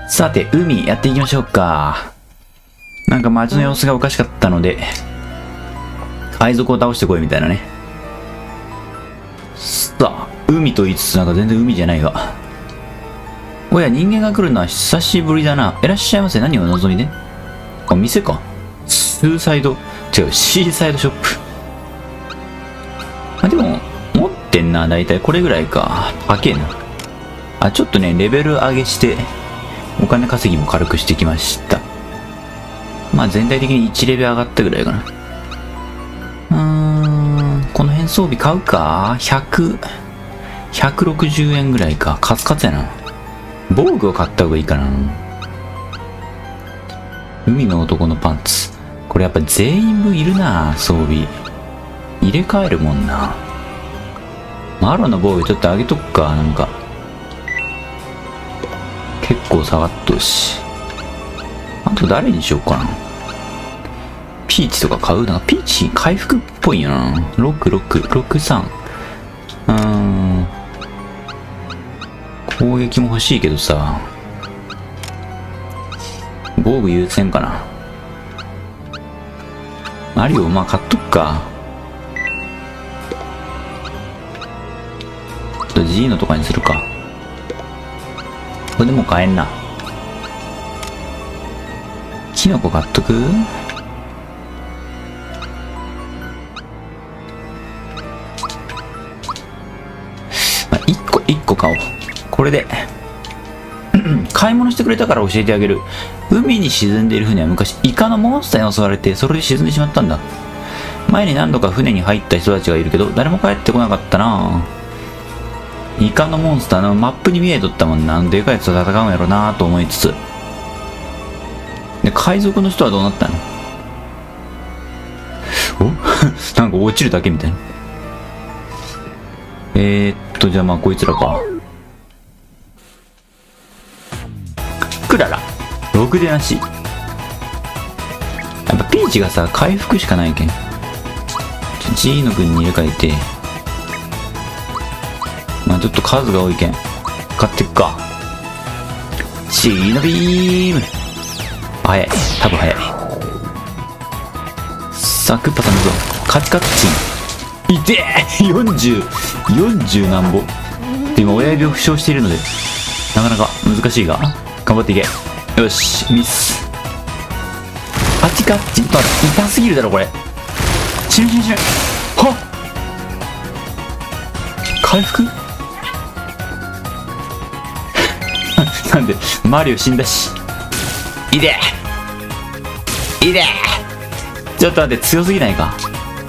さて、海やっていきましょうか。なんか街の様子がおかしかったので、海賊を倒してこいみたいなね。さあ、海と言いつつなんか全然海じゃないが。おや、人間が来るのは久しぶりだな。いらっしゃいませ。何をお望みで？あ、店か。スーサイド、違う、シーサイドショップ。あ、でも、持ってんな。だいたいこれぐらいか。高えな。あ、ちょっとね、レベル上げして、お金稼ぎも軽くしてきました。まあ全体的に1レベル上がったぐらいかな。この辺装備買うか 160円ぐらいか。カツカツやな。防具を買った方がいいかな。海の男のパンツ。これやっぱ全員分いるな、装備。入れ替えるもんな。マロの防具ちょっと上げとくか、なんか。結構下がっとるし。あと誰にしようかな。ピーチとか買うな。ピーチ回復っぽいよな。6663。攻撃も欲しいけどさ。防具優先かな。マリオ、まあ買っとくか。ちょっと G のとかにするか。これでも買えんな。キノコ買っとく？まあ、1個買おう。これで。買い物してくれたから教えてあげる。海に沈んでいる船は昔イカのモンスターに襲われてそれで沈んでしまったんだ。前に何度か船に入った人たちがいるけど誰も帰ってこなかったな。イカのモンスターのマップに見えとったもんな。でかいやつと戦うんやろなと思いつつ。で、海賊の人はどうなったの？おなんか落ちるだけみたいな。じゃあまあこいつらか。クララ。ろくでなし。やっぱピーチがさ、回復しかないけん。G の軍に入れ替えて。まあちょっと数が多いけん。買ってくか。G のビーム。早い。多分早い。さあ、クッパさんのぞ。カチカチチン。いてー !40 なんぼ。で、今親指を負傷しているので、なかなか難しいが、頑張っていけ。よし、ミス。カチカチン。痛すぎるだろ、これ。死ぬ。はっ回復なんで、マリオ死んだし。いでちょっと待って、強すぎないか。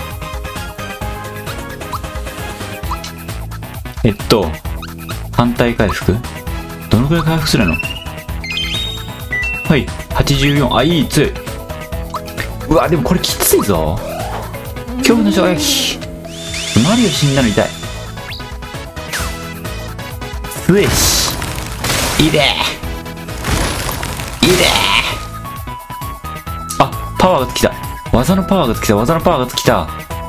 反対回復どのくらい回復するの？はい、84。あ、いい、強い。うわ、でもこれきついぞ。恐怖の衝撃。マリオ死んだの痛い。強いし。いであ、パワーが来た。技のパワーが来た。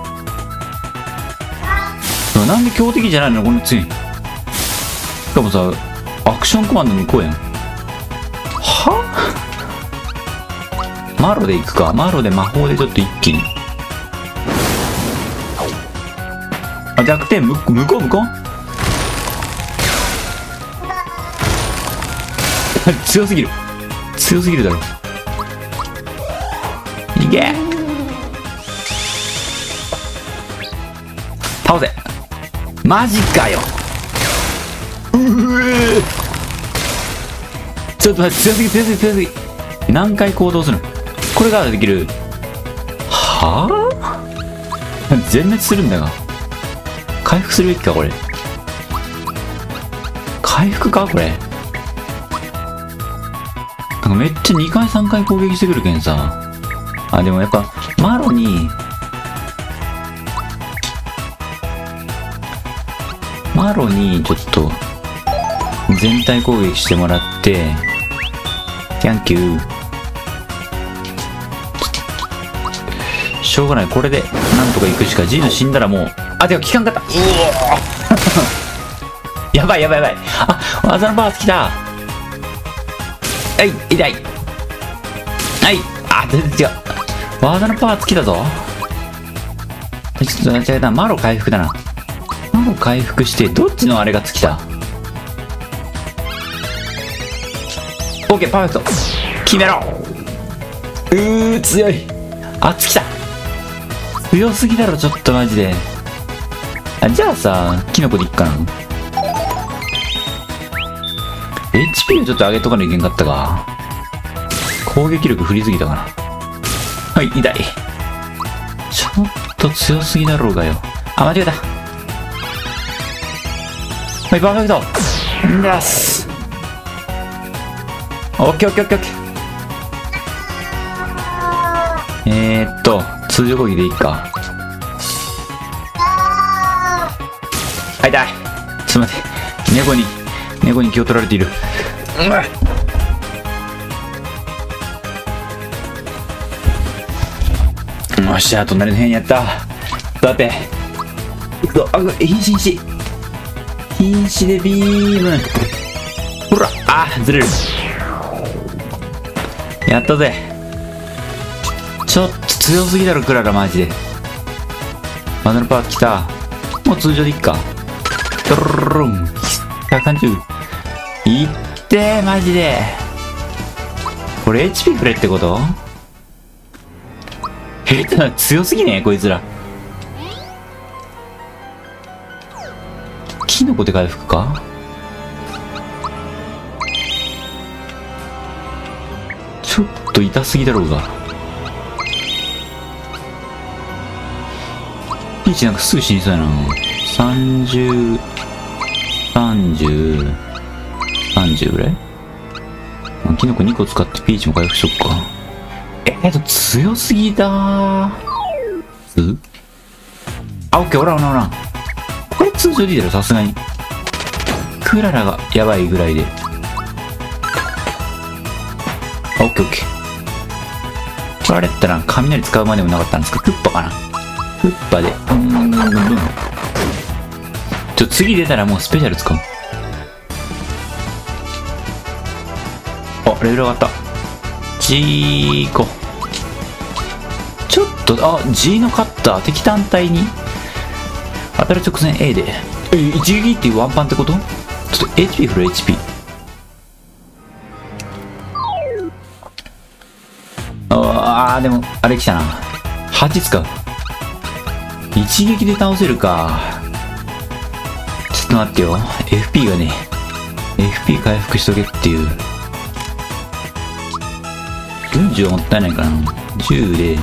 なんで強敵じゃないのこの強い。しかもさ、アクションコマンド向こうやん。は？マロで行くか。マロで魔法でちょっと一気に。あ、弱点、向こう強すぎるだろ。いけ倒せ。マジかよ。ちょっと待って、強すぎ。何回行動するの？これができる。はぁ？全滅するんだが。回復するべきか、これ。回復か、これ。なんかめっちゃ2回3回攻撃してくるけんさ。あ、でもやっぱ、マロにちょっと全体攻撃してもらってキャンキュー。しょうがない。これでなんとか行くしか。G の死んだらもう、あ、でも効かんかった。うおやばい。あ、技のパワー来た。 はい、痛い。はい、あ、全然違う。技のパワー尽きたぞ。ちょっと間違えた。マロ回復だな。マロ回復して、どっちのあれが尽きた？オッケー、パーフェクト。決めろ。強い。あ、尽きた。強すぎだろ、ちょっとマジで。あ、じゃあさ、キノコでいっかな。HP をちょっと上げとかないといけんかったか。攻撃力振りすぎたかな。はい、痛い。ちょっと強すぎだろうがよ。あ、間違えた。はい、パーフェクト。んだす。オッケーオッケーオッケーオッケー。通常攻撃でいいか。はい、痛い。ちょっと待って。猫に気を取られている。よっしゃ、隣の部屋にやった。さて。瀕死でビーム。ほら、あ、ずれる。やったぜ。ちょっと強すぎだろ、クララ、マジで。マダルパー来た。もう通常でいっか。ドルルルン。130。いってー、マジで。これ HP くれってこと？強すぎねこいつら。キノコで回復か？ちょっと痛すぎだろうが。ピーチなんかすぐ死にそうやな。30ぐらい？キノコ2個使ってピーチも回復しよっか。強すぎだー。あ、オッケー、おらん。これ通常でいいだろ、さすがに。クララがやばいぐらいで。あ、オッケー。これあれやったら雷使うまでもなかったんですか？クッパかな？クッパで。次出たらもうスペシャル使う。あ、レベル上がった。G 個。ちょっと、G のカッター、敵単体に当たる直前 A で。一撃っていうワンパンってこと？ちょっと HP 振る HP。でも、あれ来たな。8使う。一撃で倒せるか。ちょっと待ってよ。FP がね、FP 回復しとけっていう。40はもったいないかな。10で。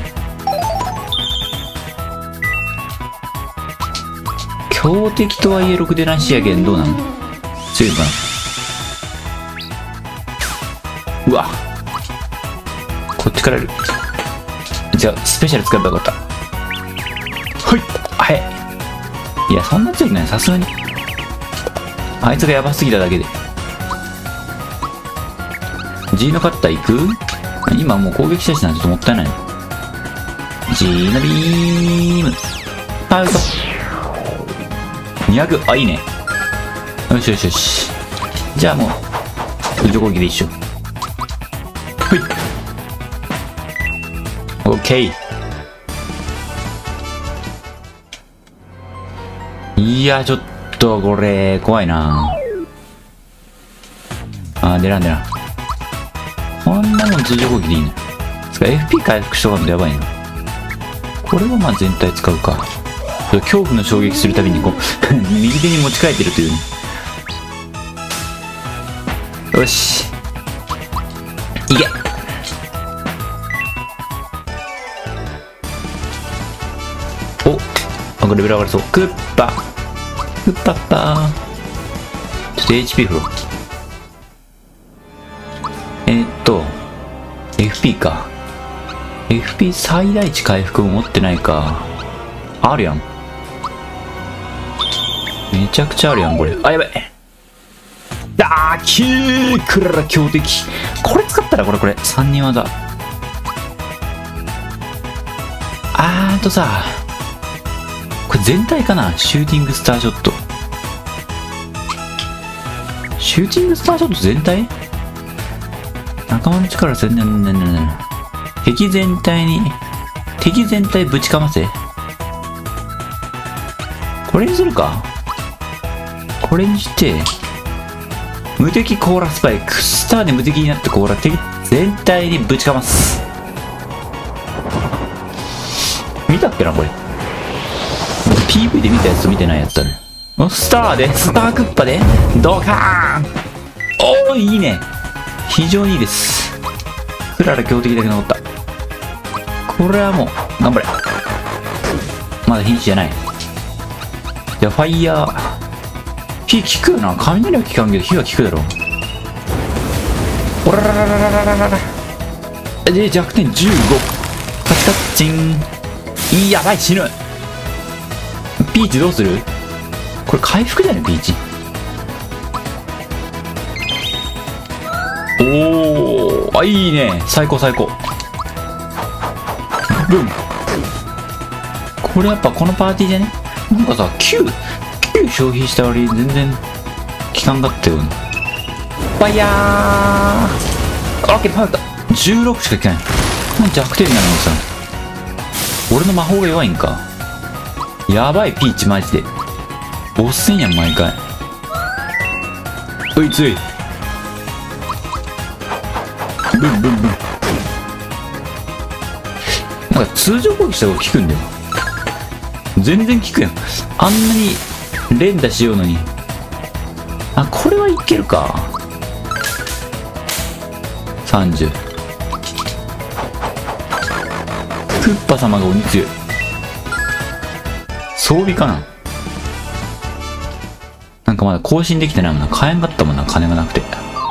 強敵とはいえ6でなしやけん、どうなの？強いかな。うわ。こっちからやる。じゃあ、スペシャル使えばよかった。はい。早い。いや、そんな強くない。さすがに。あいつがやばすぎただけで。G のカッター行く？今もう攻撃したしな、ちょっともったいない。G のビーム。パウト。200。あ、いいね。よし。じゃあもう、通常攻撃で一緒。はい。オッケー。いや、ちょっとこれ、怖いな。出らん。こんなもん通常攻撃でいいの？つか FP 回復しとかんとやばいな。これはまあ全体使うか。恐怖の衝撃するたびにこう右手に持ち替えてるというね。よし。いけ。お、なんかレベル上がりそう。クッパッパー。ちょっと HP 振ろう。FP か。FP 最大値回復も持ってないか。あるやん。めちゃくちゃあるやん、これ。あ、やばい。クララ強敵。これ使ったらこれ。3人技。さ、これ全体かな？シューティングスターショット。シューティングスターショット全体？ 仲間の力を敵全体ぶちかませ。これにするか。これにして、無敵コーラスパイク。スターで無敵になったコーラ、敵全体にぶちかます。見たっけな、これ。PV で見たやつと見てないやつある。スタークッパで、ドカーン。おー、いいね。非常にいいです。クララ強敵だけ残った。これはもう、頑張れ。まだ瀕死じゃない。じゃあ、ファイヤー。火効くよな。雷は効かんけど、火は効くだろう。おらららららららら。で、弱点15。カチカッチン。やばい、死ぬ。ピーチどうする？これ回復じゃねピーチ。おー、あ、いいね。最高最高。ブン。これやっぱこのパーティーじゃね、なんかさ、9消費した割に全然効かんかったよ。ファイヤー。オッケー、パーフェクト。16しか効かない。なん弱点なのにさ、俺の魔法が弱いんか。やばい、ピーチマジで。ボス戦やん、毎回。おいつい。ブンブンブン。なんか通常攻撃した方が効くんだよ。全然効くやん。あんなに連打しようのに。あ、これはいけるか。30。クッパ様が鬼強い。装備かな。なんかまだ更新できてないもんな。買えんかったもんな、金がなくて。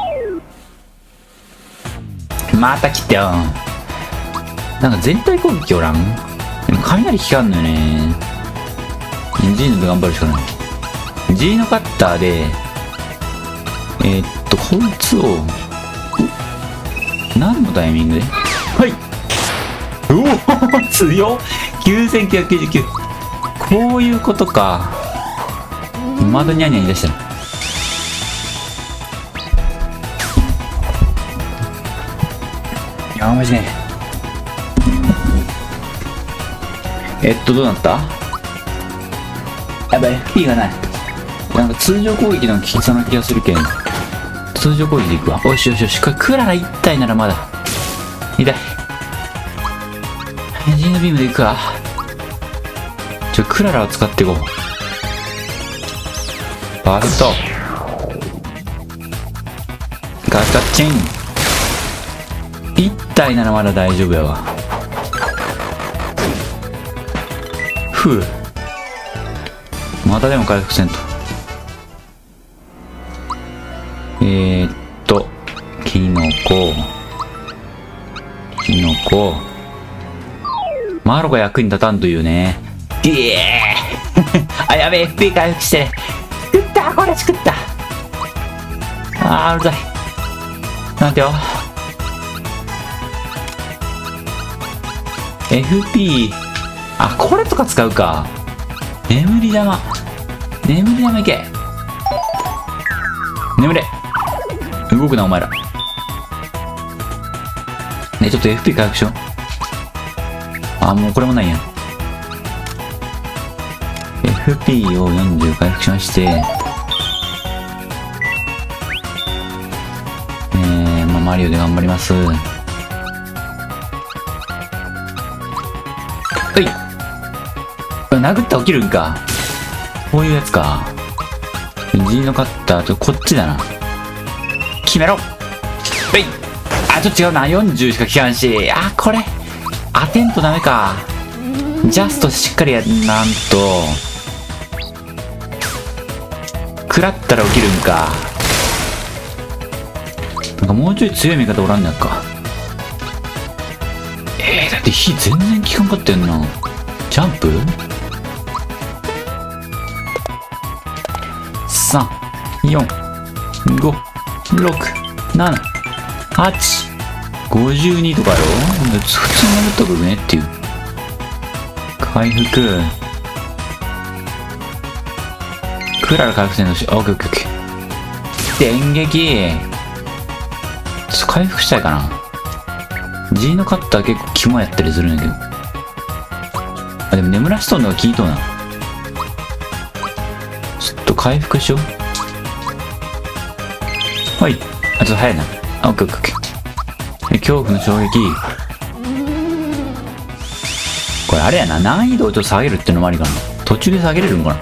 また来たよ。なんか全体攻撃おらん。でも雷効かんのよね。ジーノで頑張るしかない。ジーノカッターで、こいつを、何のタイミングで、はい。うおー、強っ。9999。こういうことか。まだニャニャ言い出したの。いや、マジね。どうなった？やばい、FP がない。なんか通常攻撃の効きそうな気がするけん。通常攻撃でいくわ。よしよしよし。これクララ1体ならまだ。痛い。ジーノビームでいくか。クララを使っていこう。パーフェクト。ガチャチン。1体ならまだ大丈夫やわ。ふう。またでも回復せんと。キノコ。マロが役に立たんというね。あ、やべえ、FP 回復して。作った、これ作った。うるさい。なんてよ。FP。あ、これとか使うか。眠り玉いけ。眠れ。動くな、お前ら。ね、ちょっと FP 回復しよう。もうこれもないやん。FP を40回復しまして、マリオで頑張ります。はい。殴ったら起きるんか。こういうやつか。ジーノカッターとこっちだな。決めろ。はい。ちょっと違うな。40しか効かんし。これ。当てんとダメか。ジャストしっかりやんなんと。食らったら起きるんか。なんかもうちょい強い味方おらんねんか。だって火全然効かんかったよな。ジャンプ ?3、4、5、6、7、8、52とかやろ。普通にやったことねっていう。回復。クララ回復せんのし、オッケーオッケーオッケー。電撃。 ちょっと回復したいかな。G のカッター結構肝やったりするんだけど。あ、でも眠らしとんのが効いとうな。ちょっと回復しよう。はい。あ、ちょっと早いな。あ、オッケーオッケーオッケー。で、恐怖の衝撃。これあれやな。難易度をちょっと下げるってのもありかな。途中で下げれるんかな。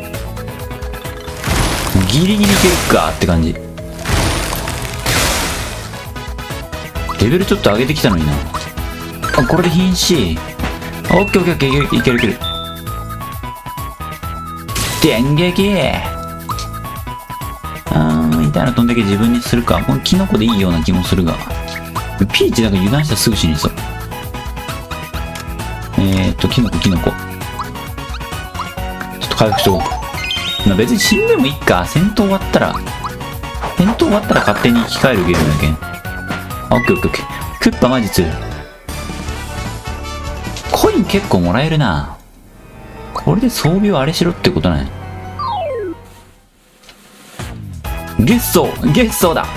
ギリギリいけるかって感じ。レベルちょっと上げてきたのにな。あ、これで瀕死。オッケーオッケーオッケー、いけるいける。電撃。みたいな飛んだけ自分にするか。このキノコでいいような気もするが。ピーチなんか油断したらすぐ死にそう。キノコ。ちょっと回復しよう。まあ、別に死んでもいいか。戦闘終わったら勝手に生き返るゲームだけん。オッケーオッケーオッケー。クッパマジ強い。コイン結構もらえるな。これで装備をあれしろってことない。ゲッソーだ。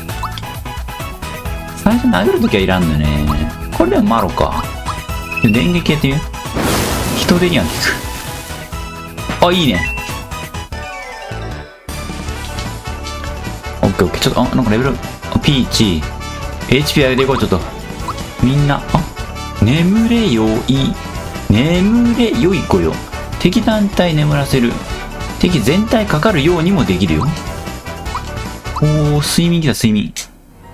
最初殴るときはいらんのよね。これでもマロか。電撃やってみよう。人手には効く。あ、いいね。オッケーオッケー。ちょっと、なんかレベル、ピーチ、HP 上げていこう、ちょっと。みんな、眠れよい子よ。敵単体眠らせる。敵全体かかるようにもできるよ。おー、睡眠来た、睡眠。ち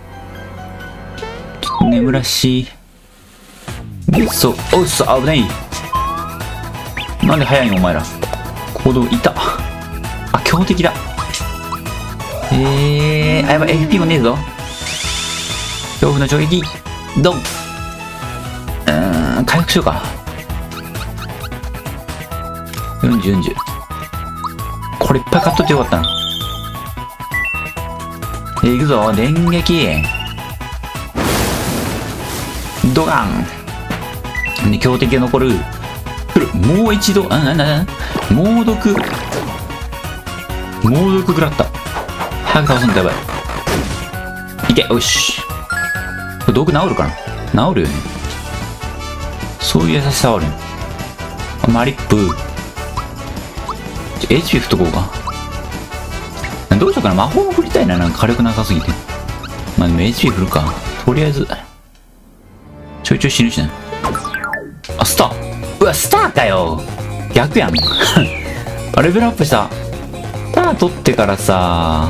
ょっと眠らし。おっそ、危ない。なんで早いのお前ら。行動いた。あ、強敵だ。あ、やばい、FP もねえぞ。恐怖の衝撃。ドン。回復しようか。40。これいっぱい買っとってよかったな。いくぞ、電撃。ドガン。で、強敵が残る。もう一度、猛毒食らった。早く倒すんだ、やばい。いけ、よし。これ毒治るかな。治るよね。そういう優しさはあるよ。マリップ。HP 振っとこうか。どうしようかな。魔法も振りたいな。なんか火力なさすぎて。まあでも HP 振るか。とりあえず。ちょいちょい死ぬしな。あ、スター。うわ、スターかよ。逆やん。レベルアップした。スター取ってからさ。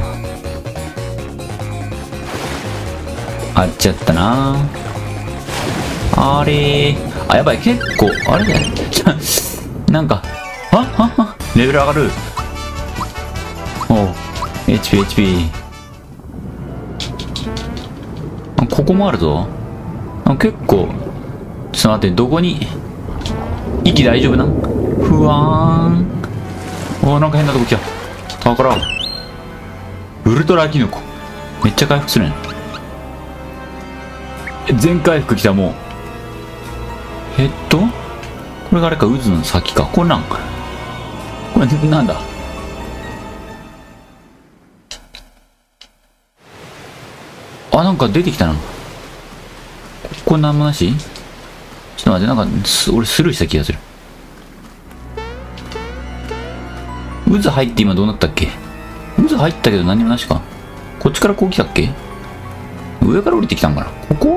あっちゃったな。あれー。あ、やばい。結構、あれだよ。なんか、レベル上がる。おう。HP。ここもあるぞ。結構、ちょっと待って、どこに、息大丈夫な？ふわーん。おー、なんか変なとこ来た。宝。ウルトラキノコ。めっちゃ回復するね。全回復来た、もう。これがあれか、渦の先か。これなんだ。あ、なんか出てきたな。これなんもなし？ちょっと待って、なんか、俺スルーした気がする。渦入って今どうなったっけ？渦入ったけど何もなしか。こっちからこう来たっけ？上から降りてきたんかな？ここ？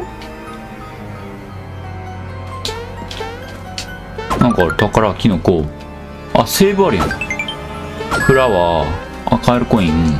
なんか宝、キノコ。あ、セーブあるやん。フラワー。あ、カエルコイン。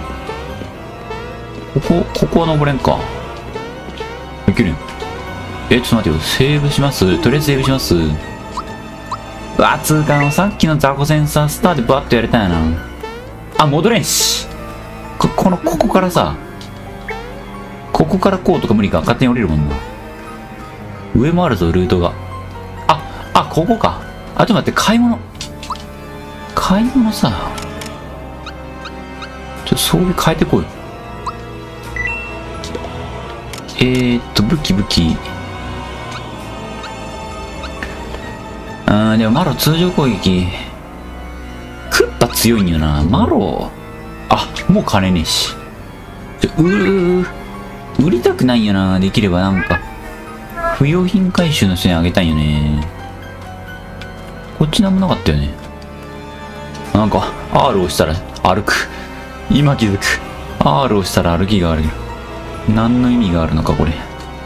ここは登れんか。いけるん。ちょっと待ってよ。セーブします。とりあえずセーブします。うわ、つうかさっきのザコセンサースターでバッとやりたいな。あ、戻れんし。ここからさ。ここからこうとか無理か。勝手に降りるもんな。上もあるぞ、ルートが。ここか。あ、ちょっと待って、買い物さ。ちょっと装備変えてこい。武器。でもマロ通常攻撃。クッパ強いんよな。マロ。あ、もう金ねえし。 売りたくないよな。できればなんか不用品回収の人にあげたいよね。こっちなんもなかったよね。なんか R を押したら歩く。今気づく。R を押したら歩きが悪い。何の意味があるのかこれ。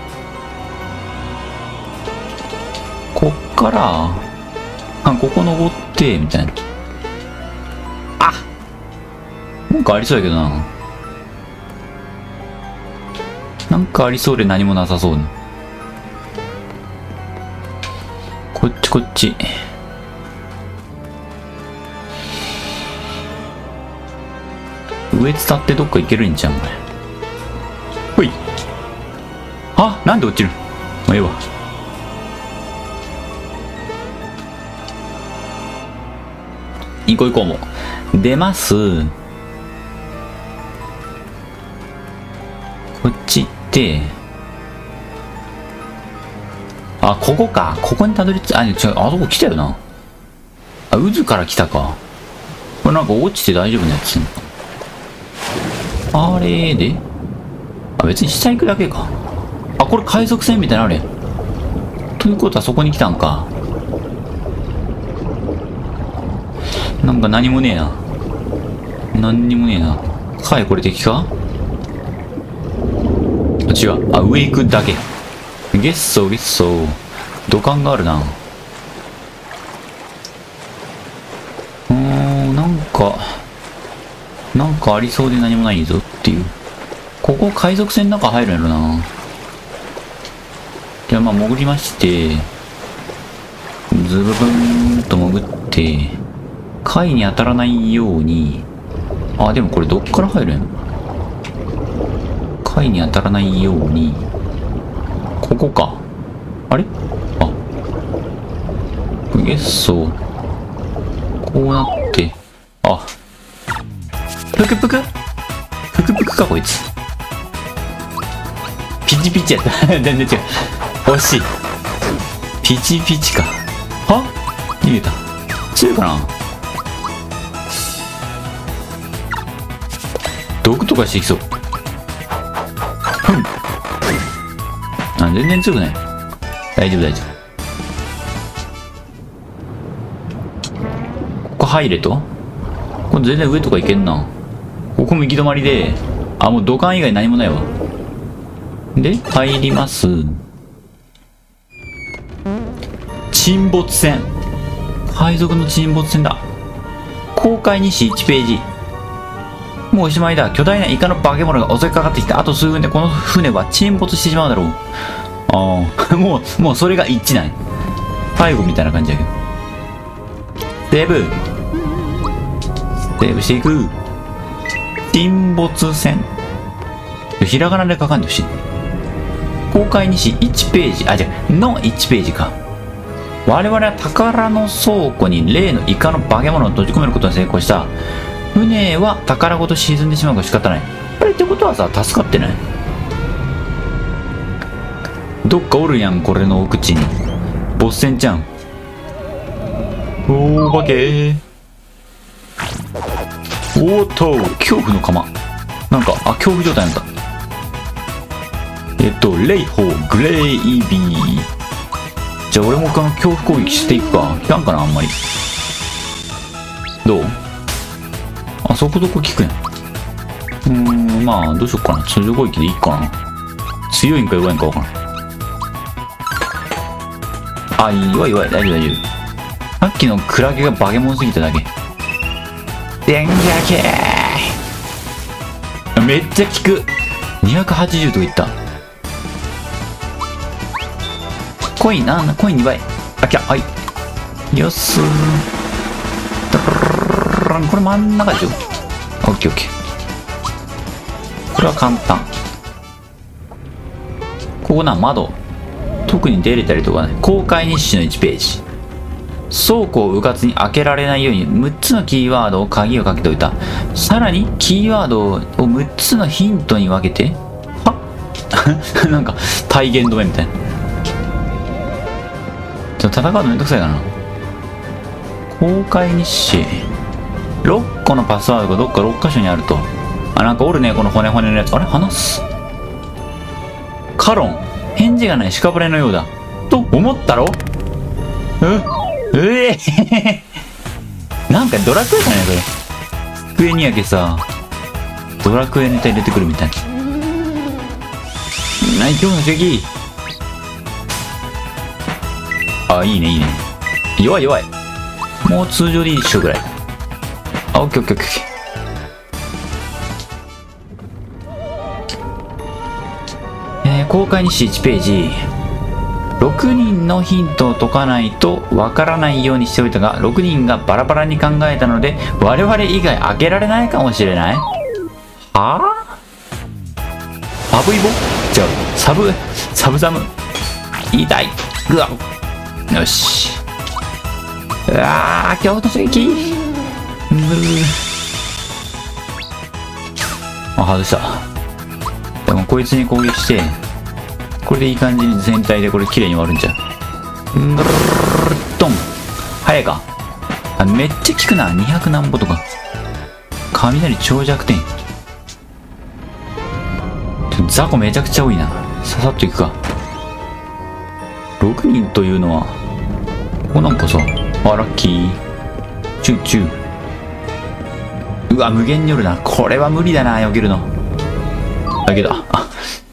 こっからここ登ってみたいな。あ、なんかありそうやけどな。なんかありそうで何もなさそうな。こっちこっち。上伝ってどっか行けるんじゃんこれ。ほい。あ、なんで落ちるの。まあ、ええわ。行こう行こうもう。出ます。こっち行って。あ、ここか。ここにたどり着い、あ、違う、あそこ来たよな。あ、渦から来たか。これなんか落ちて大丈夫なやつ。あれで、あ、別に下行くだけか。あ、これ海賊船みたいなのあれ。ということはそこに来たんか。なんか何もねえな。何にもねえな。はい、これ敵か。あ、違う。あ、上行くだけ。ゲッソーゲッソー。土管があるな。なんかありそうで何もないぞっていう。ここ海賊船の中入るんやろな。じゃあまあ潜りまして、ズブブーンと潜って、貝に当たらないように、あ、でもこれどっから入るん。貝に当たらないように、ここか。あれ、あ、ゲッソー。こうなって、あ、ぷくぷくぷくぷくかこいつ。ピチピチやった。全然違う。惜しい。ピチピチか。は、逃げた。強いかな。毒とかしてきそう。あ、全然強くない。大丈夫大丈夫。ここ入れと。これ全然上とかいけんな。ここも行き止まりで、あ、もう土管以外何もないわ。で、入ります。沈没船。海賊の沈没船だ。航海日誌1ページ。もうおしまいだ。巨大なイカの化け物が襲いかかってきた。あと数分でこの船は沈没してしまうだろう。ああ、もうそれが一致ない。最後みたいな感じだけど。セーブ。セーブしていく。沈没船。ひらがなで書かんでほしい。公開日誌1ページ。あ、じゃあ、の1ページか。我々は宝の倉庫に例のイカの化け物を閉じ込めることに成功した。船は宝ごと沈んでしまうから仕方ない。あれってことはさ、助かってない？どっかおるやん、これの奥地に。ボス船ちゃん。お化けー。おーっと、恐怖の釜。なんか、あ、恐怖状態なんだ。レイホー、グレイビー。じゃあ俺もこの恐怖攻撃していくか。いかんかな、あんまり。どう？あ、そこどこ効くやん。まあ、どうしよっかな。通常攻撃でいいかな。強いんか弱いんかわからん。あ、弱い弱い。大丈夫大丈夫。さっきのクラゲが化け物すぎただけ。電撃めっちゃ効く。280とかいった。コインコイン2倍。あ、きゃ、はい。よっすー。これ真ん中でしょ。オッケーオッケー。これは簡単。ここな、窓。特に出れたりとかね。公開日誌の1ページ。倉庫をうかつに開けられないように6つのキーワードを鍵をかけておいた。さらにキーワードを6つのヒントに分けて、はなんか体言止めみたいな。ちょっと戦うのめんどくさいかな。公開日誌6個のパスワードがどっか6箇所にあると。あ、なんかおるね、この骨のやつ。あれ、話す。 カロン。返事がない鹿骨のようだ。と思ったろ。なんかドラクエかねこれ。机にやけさ、ドラクエネタ入れてくるみたいな。今日の刺激。あ、いいねいいね。弱い弱い。もう通常でいいでしょぐらい。あ、オッケーオッケーオッケー。公開日誌1ページ。6人のヒントを解かないとわからないようにしておいたが、6人がバラバラに考えたので、我々以外開けられないかもしれない。はあ？サブイボ？違う。サブザム。痛い。うわ。よし。うわー、今日の刺激。あ、外した。でもこいつに攻撃して、これでいい感じに全体でこれ綺麗に割るんじゃん。ぐるーっとん。早いか。あ、めっちゃ効くな。200何歩とか。雷超弱点。雑魚めちゃくちゃ多いな。ささっといくか。6人というのは、ここなんかさ、あ、ラッキー。チューチュー。うわ、無限によるな。これは無理だな、避けるの。だけど、あ、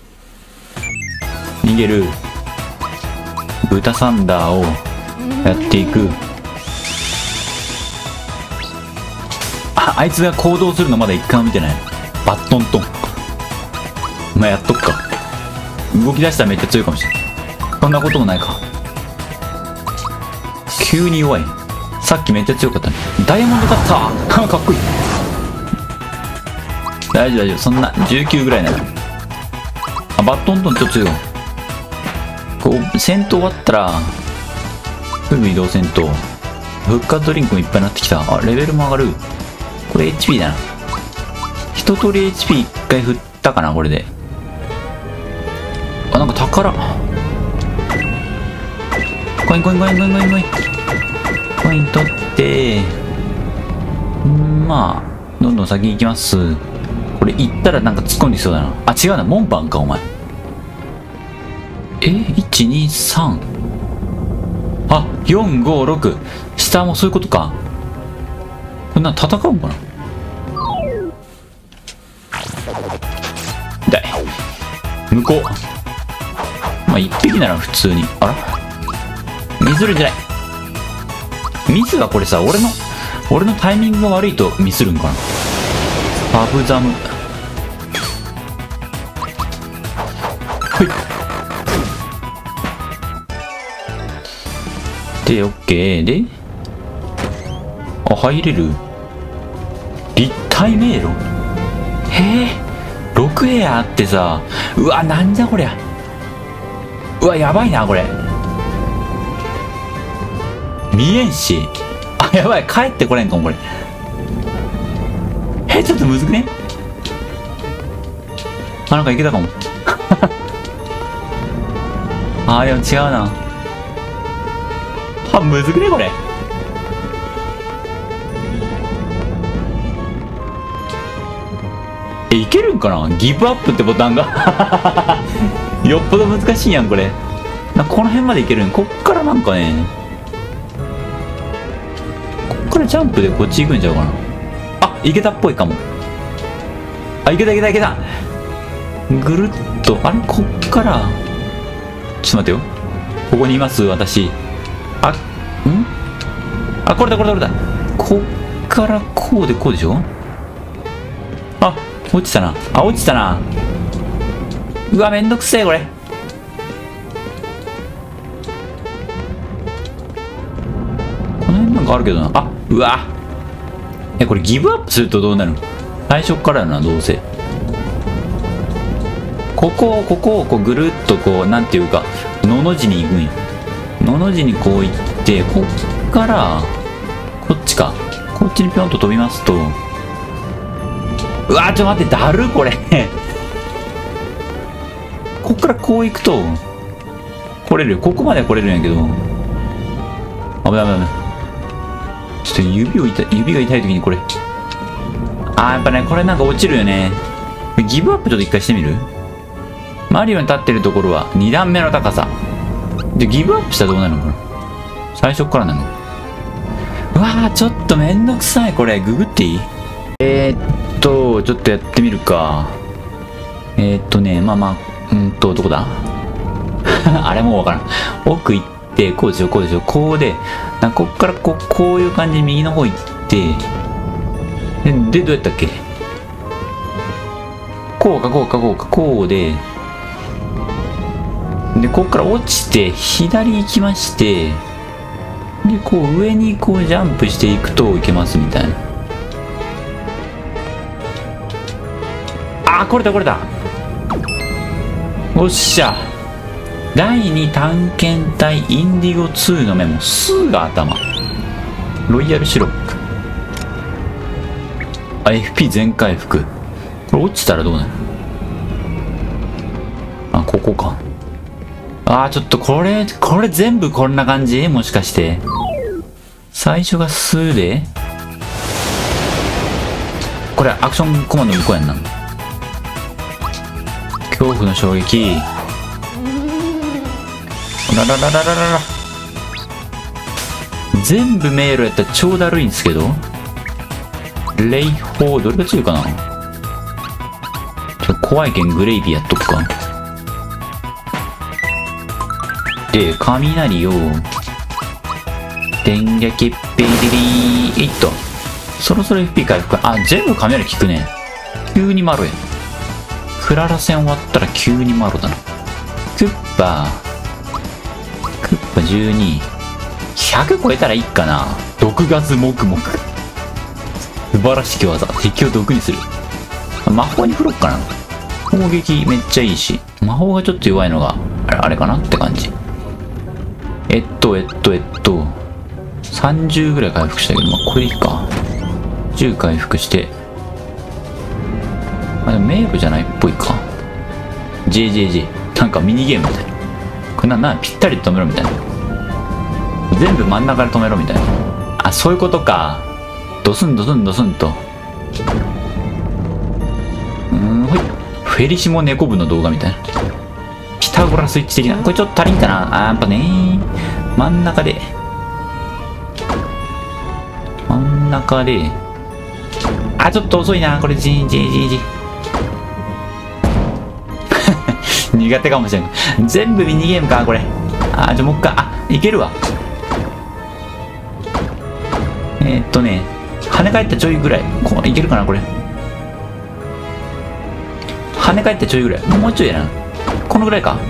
逃げる。豚サンダーをやっていく。あいつが行動するのまだ一回も見てない。バットントン。まあ、やっとくか。動き出したらめっちゃ強いかもしれない。そんなこともないか。急に弱い。さっきめっちゃ強かったね。ダイヤモンドカッターかっこいい。大丈夫大丈夫。そんな19ぐらいなら。あ、バットントンちょっと強い。こう、戦闘終わったら、すぐ移動戦闘。復活ドリンクもいっぱいになってきた。あ、レベルも上がる。これ HP だな。一通り HP 一回振ったかな、これで。あ、なんか宝。コインコインコインコインコインコイン。コイン取って、まあ、どんどん先に行きます。これ行ったらなんか突っ込んできそうだな。あ、違うな。門番か、お前。1、2、3。あ、4、5、6。下もそういうことか。こんな戦うんかな。痛い。向こう。まあ、一匹なら普通に。あらミスるんじゃない。ミスはこれさ、俺のタイミングが悪いとミスるんかな。パブザム。はい。で、オッケー。で、あ、入れる。立体迷路。へえ、6部屋あってさ、うわ、なんじゃこりゃ。うわ、やばいな、これ。見えんし。あ、やばい、帰ってこれんかも、これ。ちょっとむずくね。あ、なんかいけたかも。あ、でも違うな。あ、むずくね、これ。いけるんかな。ギブアップってボタンが。よっぽど難しいやん、これ。この辺までいけるん。こっからなんかね。こっからジャンプでこっち行くんちゃうかな。あ、いけたっぽいかも。あ、いけたいけたいけた。ぐるっと、あれこっから。ちょっと待ってよ。ここにいます、私。あ、あ、これだこれだこれだ。こっからこうでこうでしょ。あ、落ちたな。あ、落ちたな。うわ、めんどくせえ、これ。この辺なんかあるけどな。あ、うわ。これギブアップするとどうなるの。最初からやな、どうせ。ここをこうぐるっとこう、なんていうか、のの字に行くんよ。のの字にこう行って、こっから、こっちか。こっちにぴょんと飛びますと、うわー、ちょっと待って、だるこれ。こっからこう行くと、来れるよ。ここまでは来れるんやけど、危ない危ない危ない。ちょっと指が痛い時にこれ。あー、やっぱね、これなんか落ちるよね。ギブアップちょっと一回してみる。 マリオに立ってるところは2段目の高さ。で、ギブアップしたらどうなるのかな。最初からなの。うわー、ちょっとめんどくさい。これ、ググっていい？ちょっとやってみるか。どこだあれもうわからん。奥行って、こうでしょ、こうでしょ、こうで、こっからこういう感じで右の方行って、で、どうやったっけ？こうか、こうか、こうか、こうで、で、こっから落ちて、左行きまして、で、こう上にこうジャンプしていくといけますみたいな。あー、これだこれだ。おっしゃ。第2探検隊インディゴ2のメモ。スが頭。ロイヤルシロップ。あ、FP 全回復。これ落ちたらどうなる？あ、ここか。あー、ちょっとこれ全部こんな感じ？もしかして。最初がスで、これアクションコマンド向こうやんな。恐怖の衝撃。ららららららら。全部迷路やったら超だるいんですけど。霊砲、どれが強いかな。怖いけんグレイビーやっとくか。で、雷を、電撃ピリリーっと。そろそろ FP 回復。あ、全部雷効くね。急にマロや。クララ戦終わったら急にマロだな。クッパ12。100超えたらいいかな。毒ガスモクモク。素晴らしき技。敵を毒にする。魔法に振ろっかな。攻撃めっちゃいいし。魔法がちょっと弱いのが、あれかなって感じ。30ぐらい回復したけど、これでいいか。10回復して。でも迷路じゃないっぽいか。JJJ。なんかミニゲームみたいな。これぴったりと止めろみたいな。全部真ん中で止めろみたいな。あ、そういうことか。ドスンドスンドスンと。ほい。フェリシモ猫部の動画みたいな。ピタゴラスイッチ的な。これちょっと足りんかな。やっぱね。真ん中で。あ、ちょっと遅いな。これ、苦手かもしれん。全部ミニゲームか、これ。あ、もう一回。あ、いけるわ。跳ね返ったちょいぐらい。いけるかな、これ。跳ね返ったちょいぐらい。もうちょいやな。このぐらいか。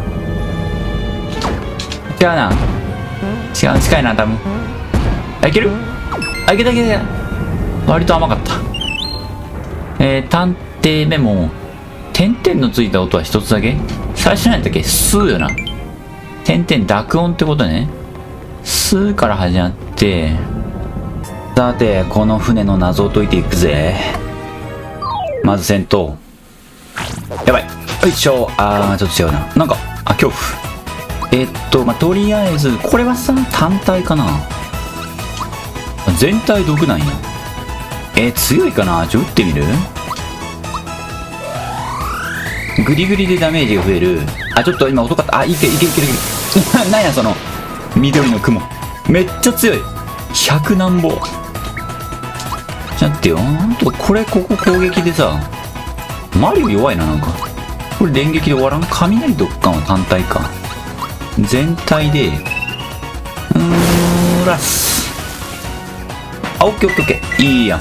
違うな。近いな、多分。あ、いける？あ、いけた。割と甘かった。探偵メモ。点々のついた音は一つだけ？最初何やったっけ？スーよな。点々濁音ってことね。スーから始まって、さて、この船の謎を解いていくぜ。まず戦闘。やばい。よいしょ。ちょっと違うな。なんか、恐怖。とりあえず、これはさ、単体かな。全体毒なんや。強いかな。撃ってみる？グリグリでダメージが増える。ちょっと今遅かった。いける。なんやその、緑の雲。めっちゃ強い。100何ぼ。ちょっと待ってよ。ここ攻撃でさ、マリオ弱いな、なんか。これ連撃で終わらん？雷ドッカンは単体か。全体で、ラス。オッケー。いいやん。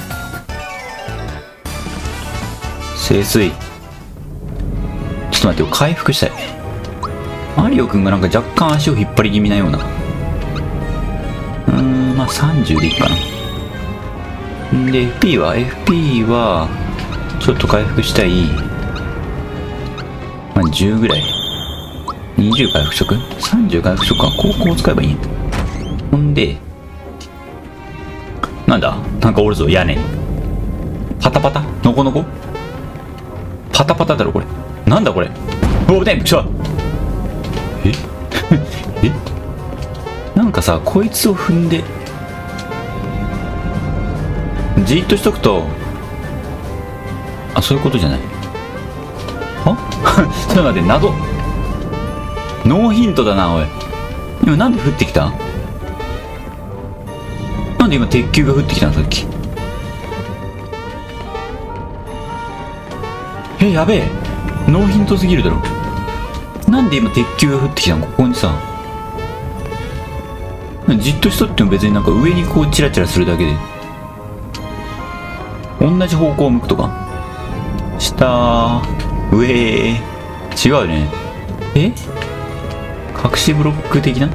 清水。ちょっと待ってよ、回復したい。マリオくんがなんか若干足を引っ張り気味なような。30でいいかな。で、FP は、ちょっと回復したい。10ぐらい。20回復食 ?30 回復食か。こう使えばいいんや。ほんで、なんだ？なんかおるぞ、屋根に。パタパタ？のこのこ？パタパタだろ、これ。なんだこれ。おね、びっくりした。なんかさ、こいつを踏んで、じーっとしとくと、そういうことじゃない。 と待って、謎。ノーヒントだな、おい。今なんで降ってきた？なんで今鉄球が降ってきたの、さっき。やべえ。ノーヒントすぎるだろ。なんで今鉄球が降ってきたの、ここにさ。じっとしとっても別になんか上にこうチラチラするだけで。同じ方向を向くとか。下、上、違うね。隠しブロック的な？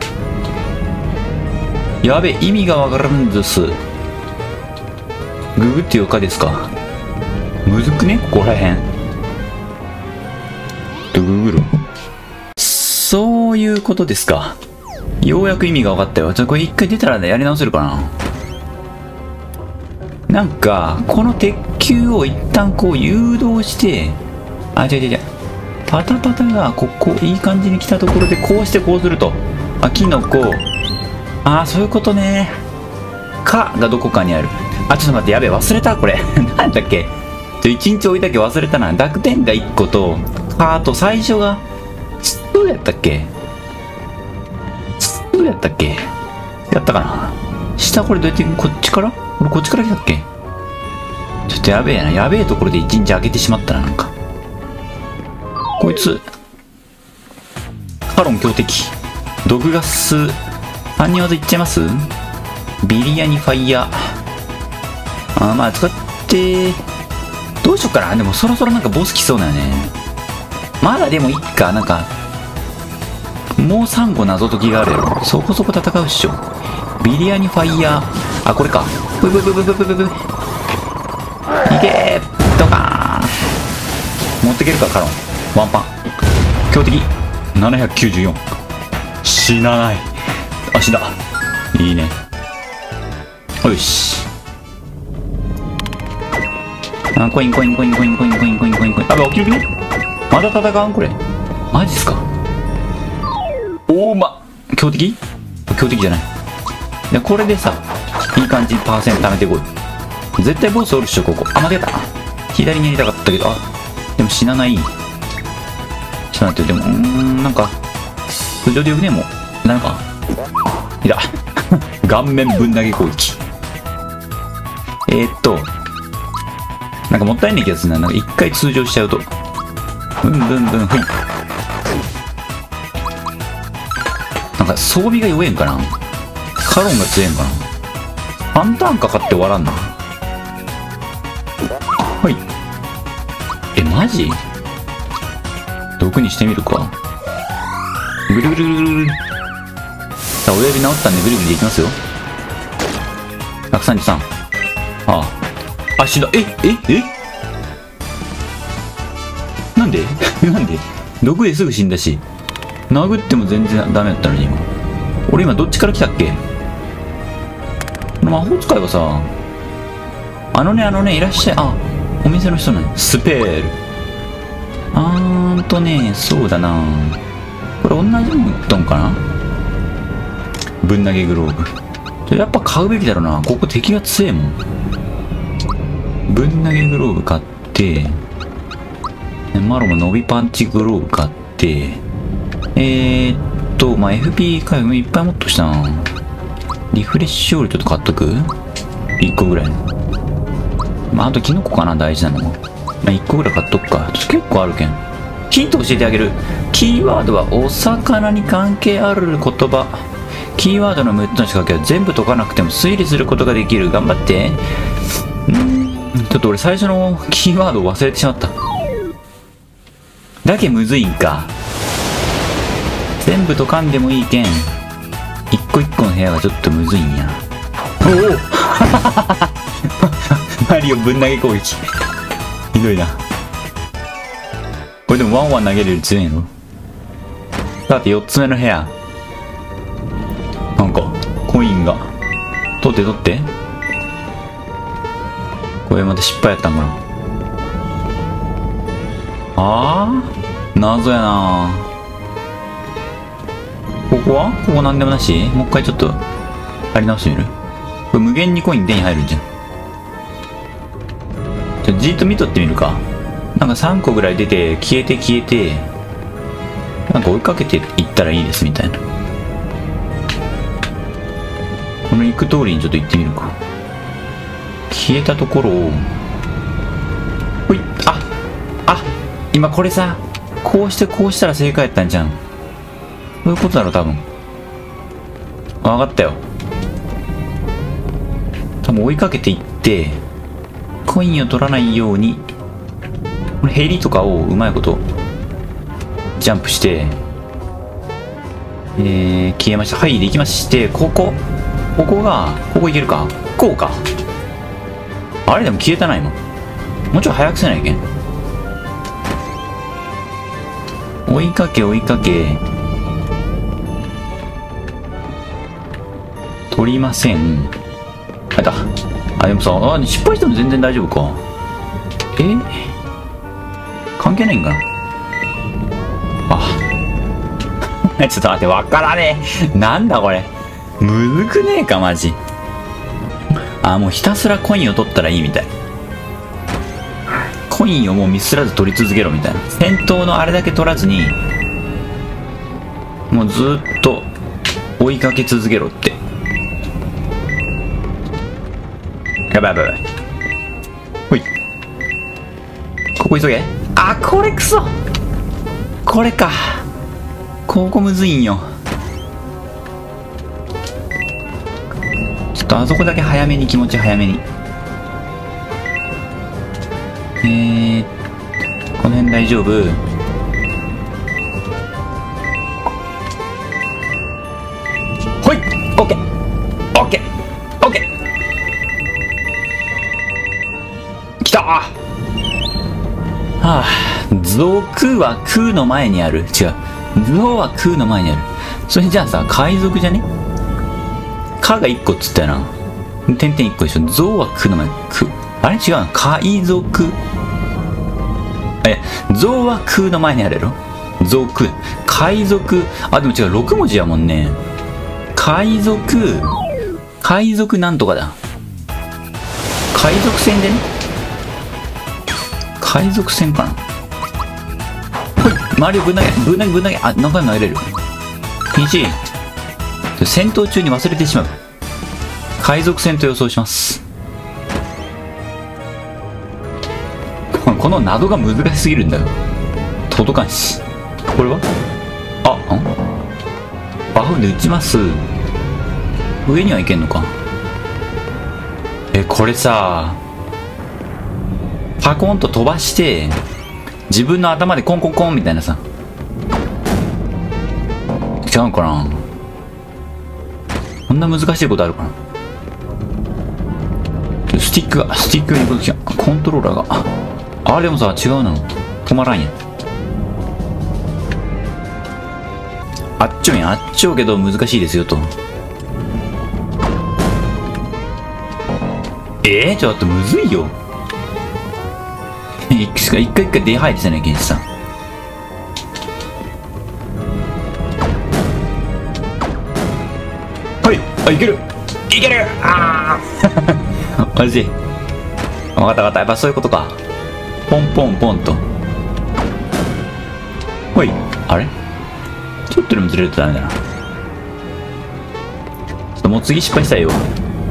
やべえ、意味がわからんです。ググってよかですか？むずくね？ここらへん。ググる。そういうことですか。ようやく意味が分かったよ。これ一回出たらね、やり直せるかな。なんか、この鉄球を一旦こう誘導して、違う。パタパタがここ、いい感じに来たところで、こうしてこうすると。キノコ。そういうことね。かがどこかにある。ちょっと待って、やべえ、忘れたこれ。なんだっけ。一日置いたっけ忘れたな。濁点が1個と、と最初が、どうやったっけやったかな。下これどうやって、こっちから俺こっちから来たっけ。ちょっとやべえな。やべえところで一日開けてしまったな、なんか。こいつ。カロン強敵。毒ガス。3人技いっちゃいます？ビリヤにファイヤー。使って、どうしよっかな。でもそろそろなんかボス来そうだよね。まだでもいっか、なんか、もう3個謎解きがあるやろ。そこそこ戦うっしょ。ビリヤにファイヤー。これか。ブいけードカーン持ってけるか、カロン。ワンパン。強敵。794。死なない。死んだ。いいね。よし。コイン。起きるね。まだ戦うんこれ。マジっすか。強敵じゃない。これでさ、いい感じにパーセント貯めてこい。絶対ボスおるっしょ、ここ。間違えた。左にやりたかったけど、でも死なない。ちょっと待って、でも、なんか、通常でよくね、もう。なんか、いた。顔面ぶん投げ攻撃。なんかもったいない気がするな。なんか一回通常しちゃうと。ふい。なんか装備が弱えんかな。カロンが強えんかな。半ターンかかって終わらんな。マジ？毒にしてみるか。ぐる。さあ、親指治ったんでぐるぐるでいきますよ。133。死んだ。なんで毒ですぐ死んだし。殴っても全然ダメだったのに今。俺今どっちから来たっけ？魔法使いはさ、いらっしゃい。お店の人ね。スペール。そうだな。これ同じもん売っとんかな。ぶん投げグローブ。やっぱ買うべきだろうな。ここ敵が強えもん。ぶん投げグローブ買って、マロも伸びパンチグローブ買って、FP 回復いっぱい持っとしたな。リフレッシュオールちょっと買っとく ?1 個ぐらい。あとキノコかな、大事なのも。1個ぐらい買っとくか。結構あるけん。ヒント教えてあげる。キーワードはお魚に関係ある言葉。キーワードの6つの仕掛けは全部解かなくても推理することができる。頑張って。ちょっと俺最初のキーワードを忘れてしまった。だけむずいんか。全部解かんでもいいけん。一個一個の部屋がちょっとむずいんや。マリオぶん投げ攻撃。ひどいな。これでもワンワン投げるより強いの？だって4つ目の部屋。なんか、コインが。取って。これまた失敗やったんかな。謎やな。ここなんでもなし？もう一回ちょっと、やり直してみる？これ無限にコイン手に入るんじゃん。じっと見とってみるか。なんか3個ぐらい出て、消えて。 なんか追いかけていったらいいですみたいな。この行く通りにちょっと行ってみるか。消えたところを、ほい、今これさ、こうしてこうしたら正解やったんじゃん。そういうことだろ、多分。分かったよ。多分追いかけていって、コインを取らないように、これヘリとかをうまいこと、ジャンプして、消えました。はい、できまして、ここいけるか。こうか。あれでも消えたな、今。もうちょい早くせないけん。追いかけ。取りません。あ、だ。でもさ、失敗しても全然大丈夫か。関係ないんかな。ちょっと待って、わからねえ。なんだこれ。むずくねえか、マジ。もうひたすらコインを取ったらいいみたい。コインをもうミスらず取り続けろみたいな。先頭のあれだけ取らずに、もうずっと追いかけ続けろって。やばい。ほい。ここ急げ。これクソ。これか。ここむずいんよ。ちょっとあそこだけ早めに、気持ち早めに。この辺大丈夫。ほい。オッケー。来た。族は空の前にある。違う。象は空の前にある。それじゃあさ、海賊じゃね？かが1個っつったよな。点々1個でしょ。象は空の前。あれ違うの？海賊。象は空の前にあるやろ？象空。海賊。でも違う。6文字やもんね。海賊なんとかだ。海賊船でね。海賊船かな。ほい、周りをぶん投げ。何回も投げれる。禁止。戦闘中に忘れてしまう。海賊船と予想します。この謎が難しすぎるんだよ。届かんし。これはバフで撃ちます。上には行けんのか。これさ、パコンと飛ばして自分の頭でコンコンコンみたいなさ。違うかな。こんな難しいことあるかな。スティックがいいこと違う。コントローラーがでもさ、違うなの。止まらんやん。あっちょうけど難しいですよと。ちょっとむずいよ。一回出入りせなきゃいけんしさ。はい、いけるマジ。わかった。やっぱそういうことか。ポンポンポンと。ほい。あれちょっとでもずれるとダメだな。ちょっともう次失敗したいよ。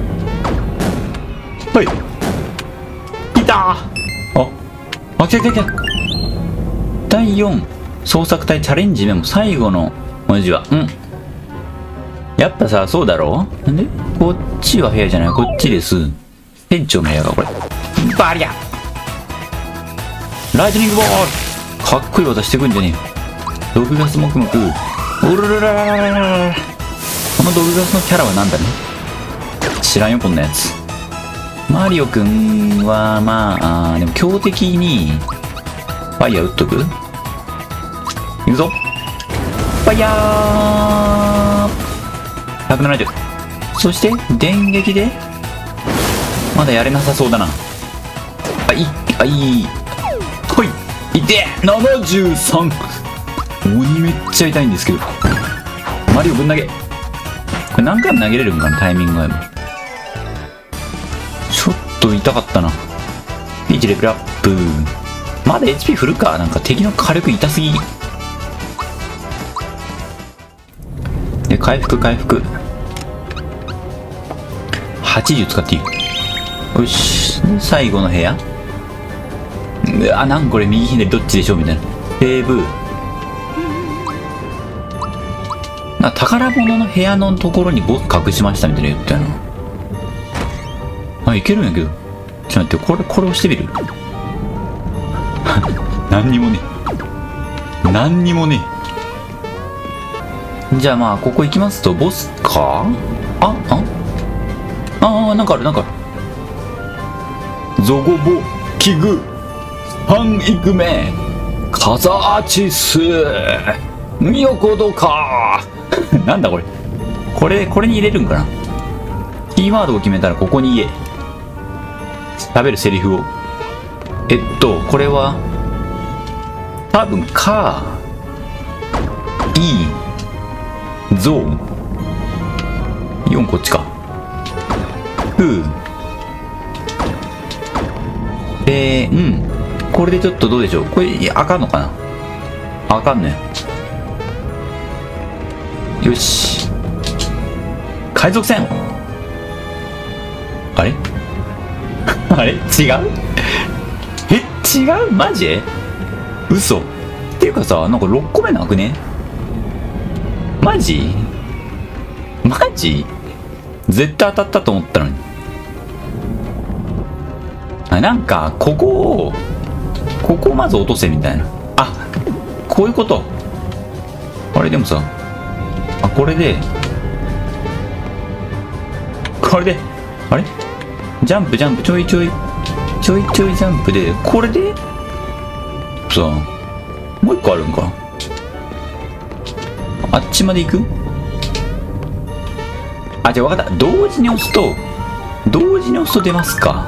はい。いたー。来た。第4捜索隊チャレンジメモ。最後の文字はやっぱさ、そうだろう。なんでこっちは部屋じゃない。こっちです。店長の部屋がこれ。バリアライトニングボール。かっこいい技してくんじゃねえよ。毒ガスもくもく。おらららららら。この毒ガスのキャラはなんだね。知らんよ、こんなやつ。マリオくんはでも強敵にファイヤー打っとく。いくぞ。ファイヤー170。そして電撃でまだやれなさそうだな。いい。ほい。いて73。鬼めっちゃ痛いんですけど。マリオぶん投げ。これ何回も投げれるんかな、タイミングが。ちょっと痛かったな。ピーチレベルアップ。まだ HP 振るか。なんか敵の火力痛すぎ。 回復回復。80使っていい。よし。最後の部屋。うわ、なんこれ右左どっちでしょうみたいな。セーブ。宝物の部屋のところにボス隠しましたみたいな言ったよな。あ、いけるんやけど。ちょっと待って、これ押してみる何にもねえ。何にもねえ。じゃあまあ、ここ行きますと、ボスかなんかある、なんかある。ゾゴボ、キグ、パンイクメ、カザーチス、ミヨコドかなんだこれ。これに入れるんかな。キーワードを決めたらここに言え。喋るセリフを。これは、多分、カー、イー、ゾウ、4こっちか。フー。これでちょっとどうでしょう。これ、あかんのかな。あかんね。よし。海賊船。あれあれ違う違うマジ嘘っていうかさ、なんか6個目なくね。マジ絶対当たったと思ったのに。なんか、ここをまず落とせみたいな。あ、こういうこと。あれでもさ、これで、あれジャンプ、ちょいちょいジャンプで、これで、さ、もう一個あるんか。あっちまで行く？あ、じゃあ分かった。同時に押すと出ますか。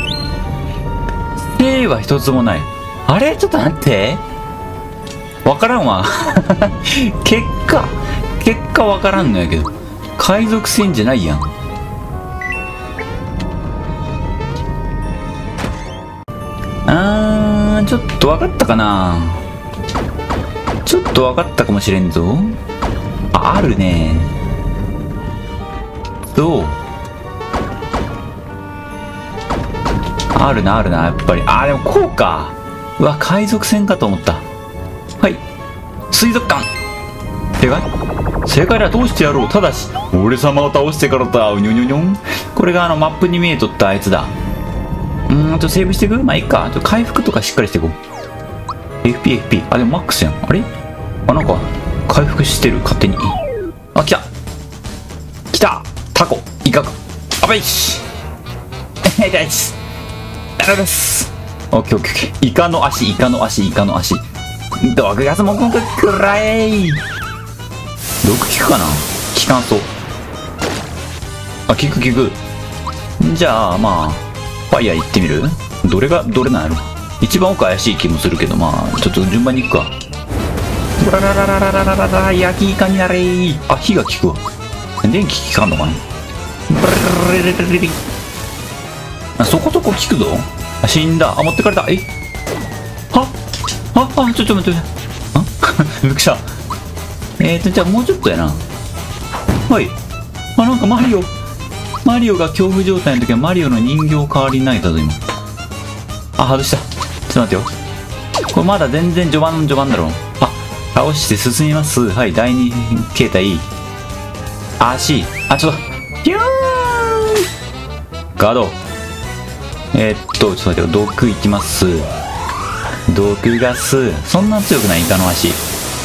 手は一つもない。あれちょっと待って。わからんわ。結果わからんのやけど。海賊船じゃないやん。ちょっとわかったかな。ちょっとわかったかもしれんぞ。あるね。どうあるな、やっぱり。でもこうか。うわ、海賊船かと思った。はい。水族館。正解だ。どうしてやろう。ただし、俺様を倒してからだ。うにょにょにょん。これがマップに見えとったあいつだ。セーブしていく？まあいいか。回復とかしっかりしていこう。FP。でもマックスやん。あれ？なんか、回復してる、勝手に。来たタコ、イカか。あばいし痛いです。オッケー。イカの足。毒ガスもくらえ。毒効くかな？効かんそう。効く。じゃあ、まあ、ファイヤー行ってみる？どれなんやろ？一番奥怪しい気もするけど、まあ、ちょっと順番に行くか。焼きイカになれー。火が効くわ。電気効かんのかな？そこそこ効くぞ。死んだ。持ってかれた。ちょっと待って。びっくりした。じゃあもうちょっとやな。はい。なんかマリオが恐怖状態の時はマリオの人形代わりになれたぞ、今。外した。ちょっと待ってよ。これまだ全然序盤だろう。倒して進みます。はい、第2形態。足。ちょっと。ヒューンガード。ちょっと待ってよ。毒いきます。毒ガス。そんな強くないイカの足。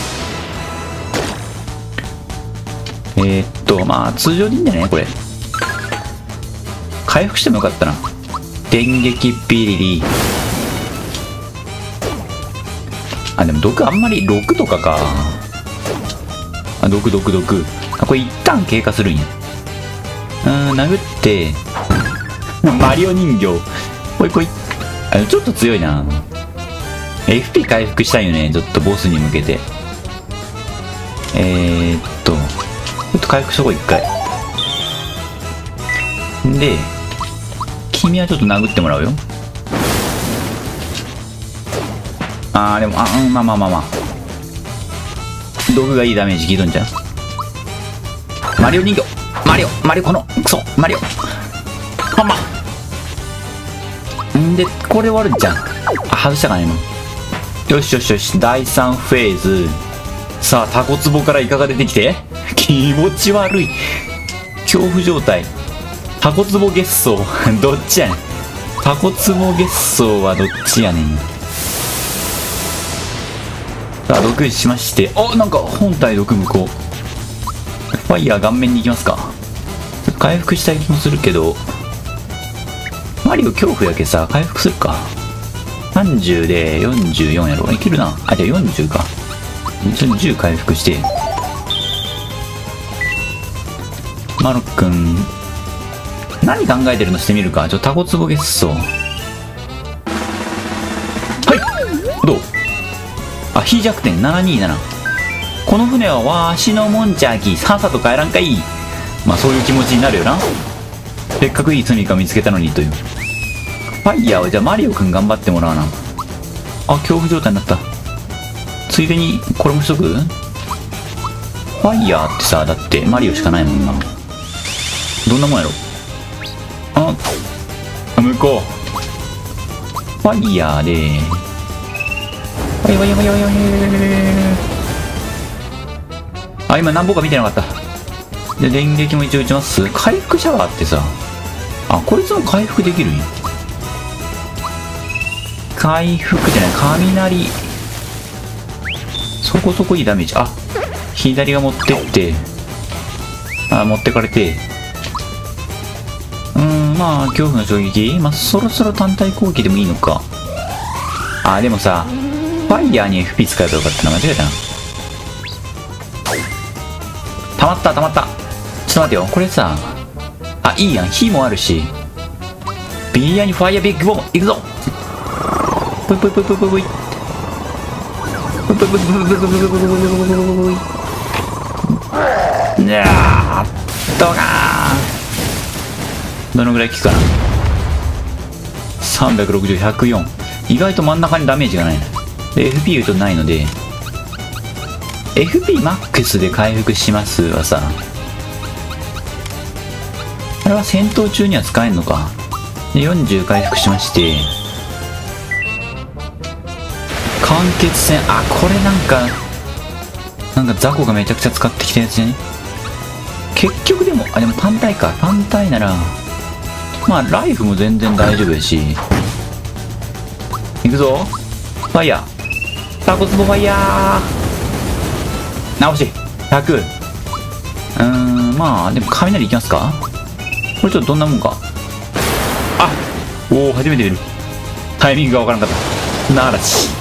まあ、通常でいいんじゃないこれ。回復してもよかったな。電撃ビリリ。でも毒あんまり6とかか。毒。これ一旦経過するんや。殴って、マリオ人形。こい。ちょっと強いな。FP 回復したいよね。ちょっとボスに向けて。ちょっと回復しとこう、一回。で、君はちょっと殴ってもらうよ。でも、まあ。毒がいいダメージ効いとんじゃん。 マリオ人形。マリオこのクソマリオハンマーんで、これで終わるんじゃん。あ、外したかね今。よしよしよし、第3フェーズ。さあ、タコツボからイカが出てきて、気持ち悪い。恐怖状態。タコツボ月相。どっちやねん。タコツボ月相はどっちやねん。さあ、毒しまして。あ、なんか本体毒無効。ファイヤー顔面に行きますか。回復したい気もするけど、マリオ恐怖やけさ、回復するか。30で44やろ。いけるな。あ、じゃあ40か。10回復して。マロくん、何考えてるのしてみるか。タコツボ月相。はい、どう。あ、非弱点727。この船はわしのもんちゃき、さっさと帰らんかい。まあそういう気持ちになるよな。せっかくいい住みか見つけたのにという。ファイヤーはじゃあマリオくん頑張ってもらわな。あ、恐怖状態になった。ついでにこれもしとく。ファイヤーってさ、だってマリオしかないもんな。どんなもんやろ。あ、向こうファイヤーでわいわいわいわいわい。あ、今何本か見てなかった。で、電撃も一応打ちます。回復シャワーってさ、あ、こいつも回復できるんや。回復じゃない、雷。そこそこいいダメージ。あ、左が持ってって、あ、持ってかれて。まあ、恐怖の衝撃。まあ、そろそろ単体攻撃でもいいのか。あ、でもさ、ファイヤーに FP 使えばよかったな。間違えたな。溜まった。ちょっと待ってよ。これさ、あ、いいやん。火もあるし。ビリヤにファイヤービッグボムいくぞ。ぽいぽいぽいぽいぽいぽい。どうかー。どのぐらい効くかな。360、104。意外と真ん中にダメージがないな。で、FP 言うとないので、FP マックスで回復しますはさ、あれは戦闘中には使えんのか。で、40回復しまして、間欠戦、あ、これなんか雑魚がめちゃくちゃ使ってきたやつじゃね。結局でも、あ、でも単体か。単体なら、まあ、ライフも全然大丈夫やし。いくぞ。ファイヤー。タコツボファイヤー。直し。100。まあ、でも雷いきますか。これちょっとどんなもんか。あ、おお、初めて見る。タイミングがわからんかった。ならし。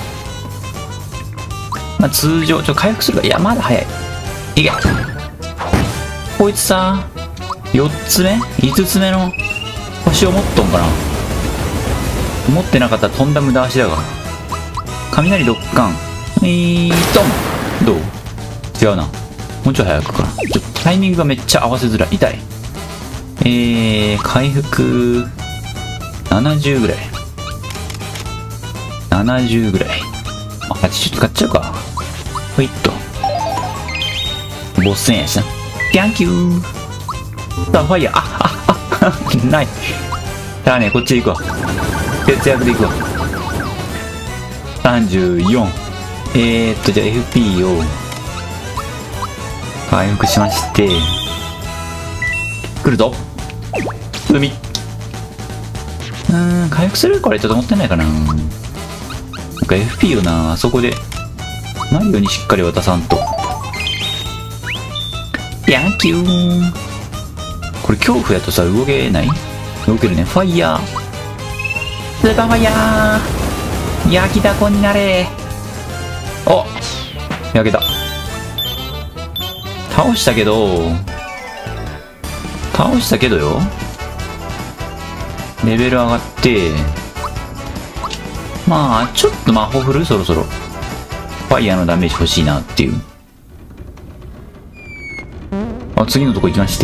まあ、通常、回復するか。いや、まだ早い。いけ。こいつさ、4つ目 ?5 つ目の星を持っとんかな。持ってなかったらとんだ無駄足だが。雷ドッカン。ドン。どう。違うな。もうちょい早くかな。タイミングがめっちゃ合わせづらい。痛い。回復、70ぐらい。70ぐらい。あ、80使っちゃうか。ほいっと。ボス戦やしな。キャンキュー。さあ、ファイヤー。ない。さあね、こっち行くわ。節約で行くわ。34。じゃあ FP を回復しまして、来るぞ。海。回復するこれちょっと持ってないかな。なんか FP をな、あそこで、マリオにしっかり渡さんと。ヤンキュー。これ恐怖やとさ、動けない？動けるね。ファイヤー。スーパーファイヤー。焼きだこになれ。お、焼けた。倒したけどよ。レベル上がって、まあ、ちょっと魔法振る？そろそろ。ファイヤーのダメージ欲しいなっていう。あ、次のとこ行きまして。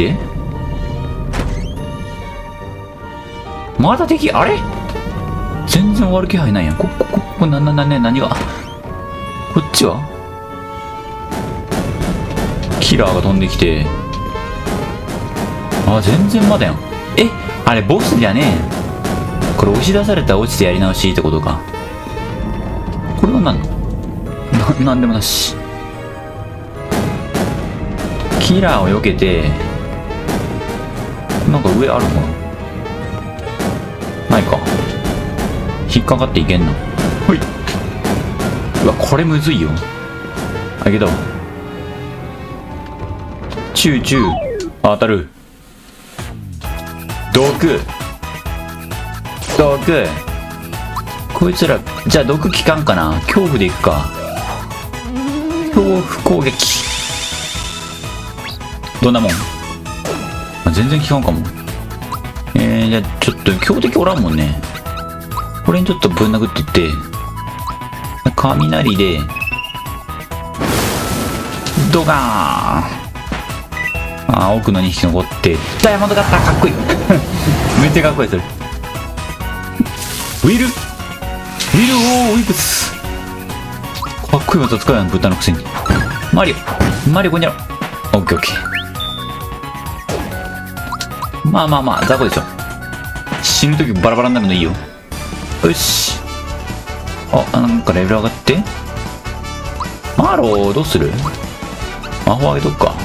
まだ敵、あれ全然終わる気配ないやん。何が。こっちはキラーが飛んできて、 あ、全然まだやん。え、あれボスじゃねえ。これ押し出されたら落ちてやり直しってことか。これは何のなんでもなし。キラーを避けて、なんか上あるのかな。ないか。引っかかっていけんな。ほい。うわ、これむずいよ。あげたわ。チューチュー。当たる。毒。毒。こいつら、じゃあ毒効かんかな。恐怖でいくか。恐怖攻撃。どんなもん。あ、全然効かんかも。じゃあちょっと強敵おらんもんね。これにちょっとぶん殴ってって、雷で、ドガーン。あ、奥の2匹残って、ダイヤモンドカッターかっこいい。めっちゃかっこいいそれ。ウィル、オーウィプス。かっこいい技使うやん、豚のくせに。マリオこんにゃろ。オッケーオッケー。まあ、雑魚でしょ。死ぬときバラバラになるのいいよ。よし。あ、なんかレベル上がって。マロー、どうする？魔法あげとくか。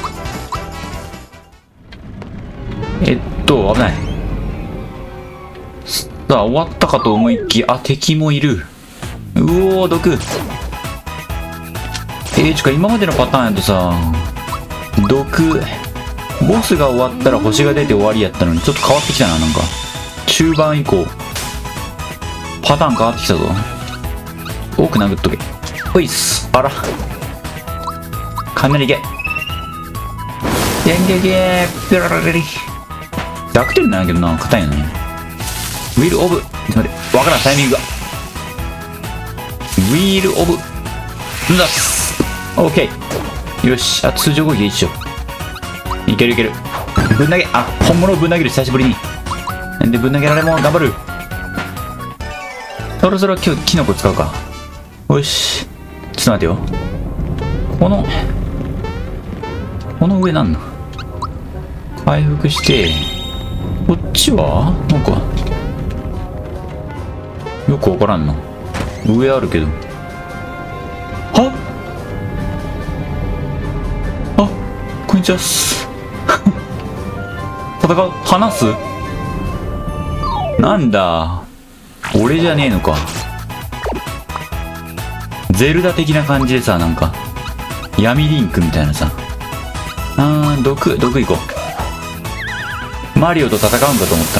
危ない。さあ、終わったかと思いきや、あ、敵もいる。うおー、毒。今までのパターンやとさ、毒、ボスが終わったら星が出て終わりやったのに、ちょっと変わってきたな、なんか。中盤以降、パターン変わってきたぞ。多く殴っとけ。ほいっす。あら。雷いけ。電撃ピュララリリ。弱点なんやけどな、硬いよね。ウィールオブ。ちょっと待って、わからん、タイミングが。ウィールオブ。ザス。オッケー。よし。あ、通常攻撃一緒。いけるいける。ぶん投げ。あ、本物をぶん投げる、久しぶりに。で、ぶん投げられも頑張る。そろそろ今日、キノコ使うか。よし。ちょっと待ってよ。この上なんの？回復して、こっちはなんか、よくわからんな。上あるけど。はあ、こんにちはっす。戦う？話す？なんだ。俺じゃねえのか。ゼルダ的な感じでさ、なんか、闇リンクみたいなさ。毒行こう。マリオと戦うんかと思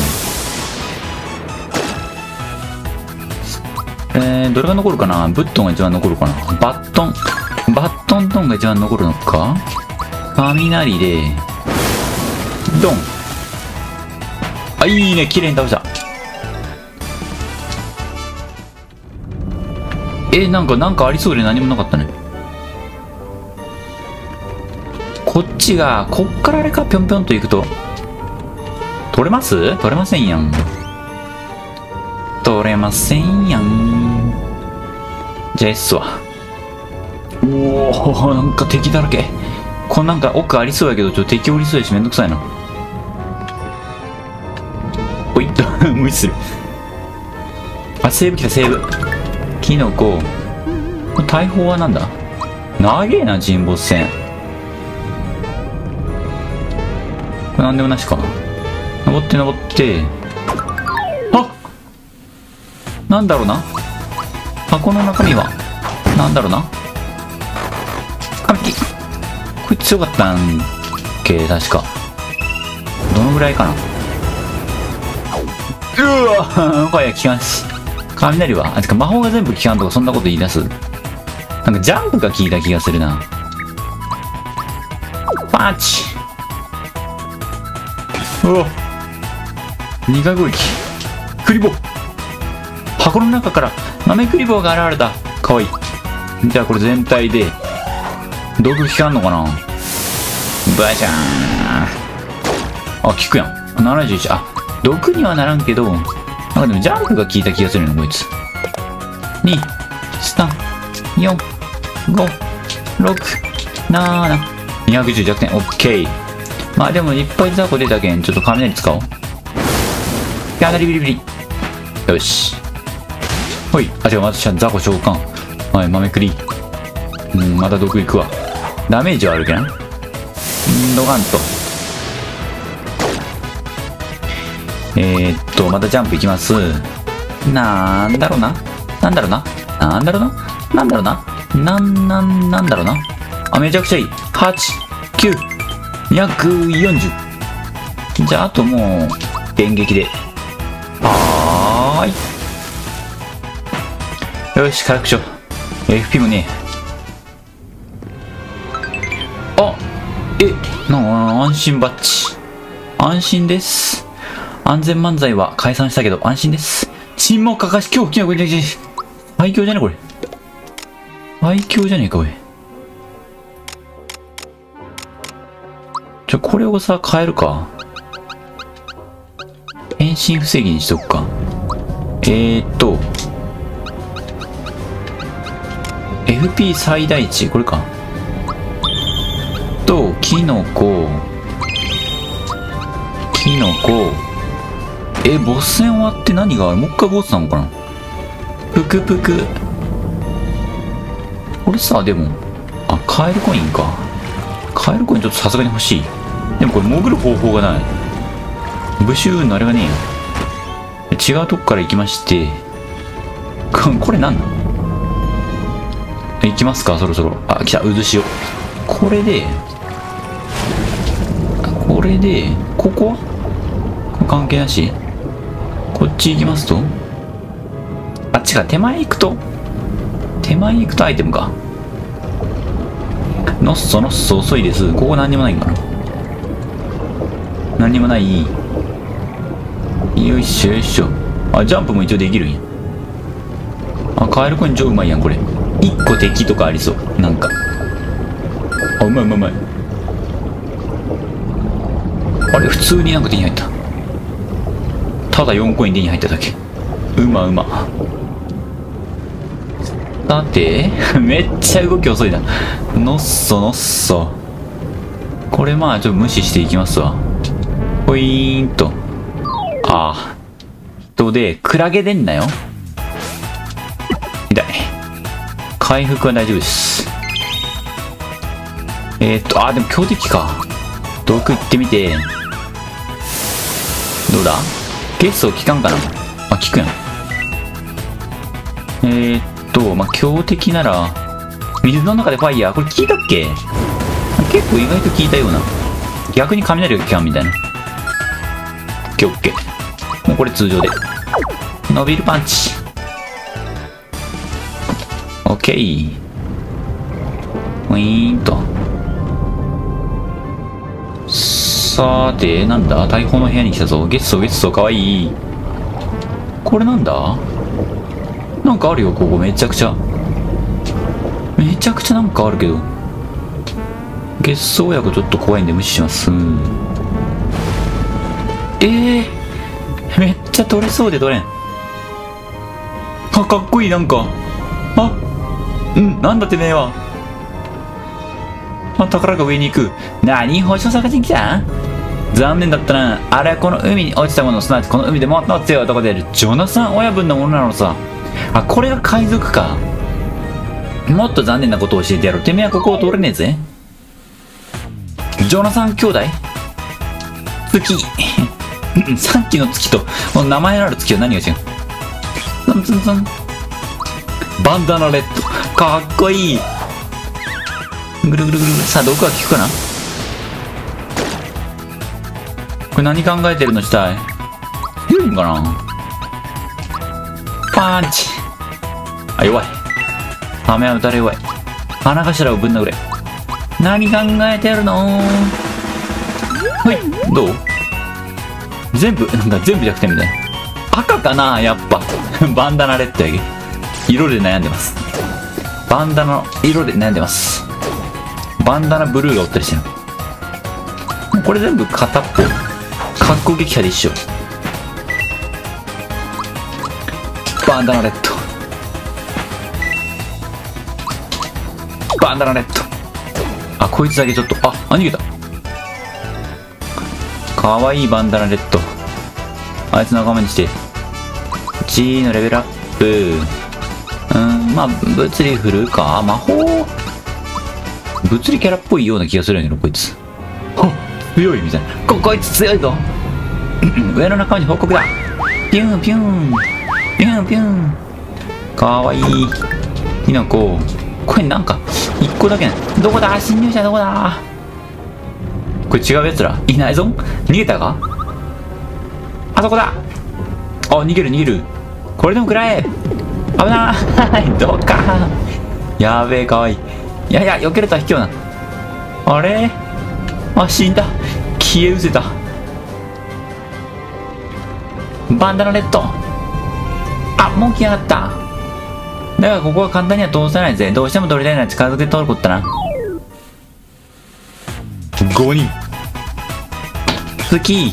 ったの。どれが残るかな。ブットンが一番残るかな。バットントンが一番残るのか。雷で、ドン。あ、いいね。綺麗に倒した。なんかありそうで何もなかったね。こっちが、こっからあれか、ぴょんぴょんと行くと。取れます？取れませんやん。取れませんやん。じゃあ S は。おお、なんか敵だらけ。こんなんか奥ありそうやけど、ちょっと敵おりそうやしめんどくさいな。おいっと、無視する。あ、セーブ来た、セーブ。キノコ。これ大砲はなんだ？長えな、沈没船。これなんでもなしか。登って登って。あ！なんだろうな。箱の中身は、なんだろうな。完璧。これ強かったんけ、確か。どのぐらいかな。うわぁ、これ効かんし。雷は、あ、てか魔法が全部効かんとかそんなこと言い出す。なんかジャンプが効いた気がするな。パンチ。うわ。2回攻撃。クリボー。箱の中から豆クリボーが現れた。かわいい。じゃあこれ全体で、毒効かんのかな。バシャーン。あ、効くやん。71。あ、毒にはならんけど、なんかでもジャンプが効いた気がするの、こいつ。2、3、4、5、6、7、210弱点。オッケー。 まあでもいっぱい雑魚出たけん、ちょっと雷使おう。雷ビリビリ。よし。ほい。あ、違う、私は雑魚召喚。はい、豆栗。また毒いくわ。ダメージはあるけどな。ドカンと。またジャンプいきます。なんだろうな。なんだろうな。なんだろうな。なんだろうな。なんだろうな。あ、めちゃくちゃいい。8、9、240。じゃあ、あともう、電撃で。はーい。よし、回復しよう。FP もねえ。あ、安心バッジ。安心です。安全漫才は解散したけど安心です。沈黙かかし、今日、最強じゃねこれ。最強じゃねえか、おい。これをさ、変えるか。変身防ぎにしとくか。FP 最大値、これか。と、キノコ。ボス戦終わって何がある？もう一回ボスなのかな？ぷくぷく。これさ、でも、あ、カエルコインか。カエルコインちょっとさすがに欲しい。でもこれ潜る方法がない。ブシューのあれがねえよ。違うとこから行きまして。これ何なの？行きますか、そろそろ。あ、来た、渦潮。これで、ここは関係なし？こっち行きますと、あっちか、手前行くとアイテムか。のっそ遅いです。ここ何にもないんかな。何にもない。よいしょ。あ、ジャンプも一応できるんや。あ、カエルコイン超うまいやん、これ。1個敵とかありそう。なんか。あ、うまい。あれ、普通になんか手に入った。ただ4コイン手に入っただけ。うま。さて、めっちゃ動き遅いな。のっそ。これまあ、ちょっと無視していきますわ。ほいーんと。ああ。で、クラゲ出んなよ。痛い。回復は大丈夫です。でも強敵か。毒いってみて。どうだ？ゲスト効かんかな？あ、効くやん。まあ、強敵なら、水の中でファイヤー。これ効いたっけ？結構意外と効いたような。逆に雷が効かんみたいな。オッケー。もうこれ通常で。伸びるパンチ。オッケー。ウィーンと。さて、なんだ？大砲の部屋に来たぞ。ゲッソ、かわいい。これなんだ？なんかあるよ、ここ。めちゃくちゃなんかあるけど。ゲッソ親子ちょっと怖いんで無視します。めっちゃ取れそうで取れん。あ、かっこいい、なんか。なんだてめえは。宝が上に行く。何？星を探しに来た？残念だったな。あれはこの海に落ちたもの、すなわちこの海で最も強い男であるジョナサン親分のものなのさ。あ、これが海賊か。もっと残念なことを教えてやろう。てめえはここを通れねえぜ。ジョナサン兄弟？月。さっきの月と、この名前のある月は何が違う？ツン。バンダナレッド。かっこいい。ぐる。さあ、毒は効くかな？これ何考えてるのしたい？強いんかな？パンチ。あ、弱い。ハメは打たれ弱い。花頭をぶん殴れ。何考えてるの？はい、どう？全部弱点みたいな。赤かな？やっぱ。バンダナレッドやけ。色で悩んでます。バンダナの色で悩んでます。バンダナブルーがおったりしてる。これ全部片っぽ。格好撃破で一緒。バンダナレッド。バンダナレッド。あ、こいつだけちょっと、逃げた。 かわいいバンダナレッド。あいつ仲間にして。G のレベルアップ。まあ、物理振るか魔法物理キャラっぽいような気がするんやけど、こいつ。強いみたいな。こいつ強いぞ上の仲間に報告だ。ピュンピュン。ピュンピュン。かわいい。キノコ。これなんか、一個だけどこだ侵入者どこだこれ違う奴らいないぞ。逃げたか。あそこだ。あ、逃げる逃げる。これでも食らえ。危ない。どうか。やべえ、かわいい。いやいや、避けるとは卑怯な。あれあ、死んだ。消え失せた。バンダナレッド。あ、もう来やがった。だからここは簡単には通せないぜ。どうしても取りたいなら近づけて通ることだな。5人。好き。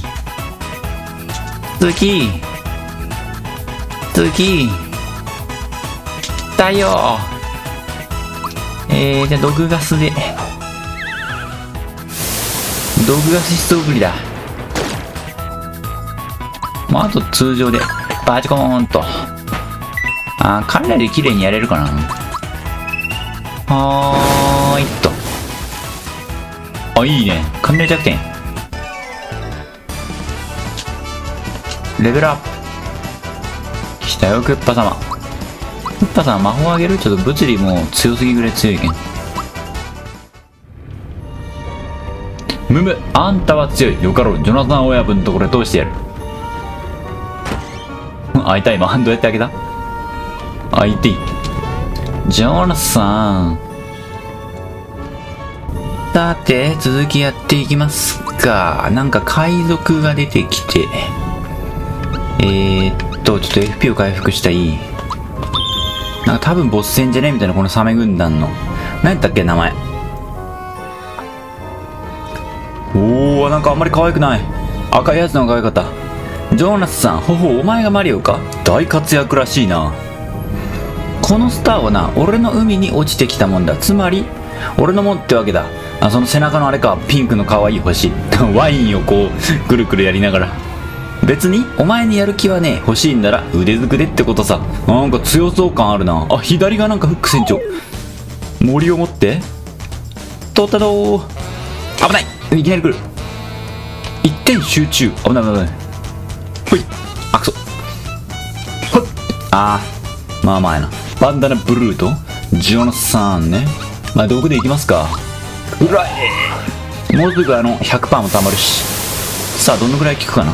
だよ。じゃあ毒ガスで。毒ガスしそうぶりだ。まあ、あと通常でバチコーンと。あー、雷で綺麗にやれるかな。はーいっと。あ、いいね。雷弱点。レベルアップ。来たよ、クッパ様。クッパ様、魔法あげる。ちょっと物理も強すぎぐらい強いけん。むむ、あんたは強い。よかろう。ジョナサン親分のところへ通してやる。会いたい今。どうやってあげた。会いていい。ジョナサン。さて、続きやっていきますか。なんか海賊が出てきて。ちょっと FP を回復したい。なんか多分ボス戦じゃねみたいな、このサメ軍団の。何やったっけ、名前。おー、なんかあんまり可愛くない。赤いやつの方が可愛かった。ジョナスさん、お前がマリオか。大活躍らしいな。このスターはな、俺の海に落ちてきたもんだ。つまり、俺のもんってわけだ。あ、その背中のあれか、ピンクの可愛い星。ワインをこう、くるくるやりながら。別に、お前にやる気はね、欲しいんなら腕づくでってことさ。なんか強そう感あるな。あ、左がなんかフック船長。森を持って。取ったどー。危ない。いきなり来る。一点集中。危ない危ない。ほい。あ、くそ。ほっ。あー。まあまあやな。バンダナブルーと、ジョナサンね。まあ、毒でいきますか。うらえ。もうすぐ100% も貯まるし。さあ、どのぐらい効くかな。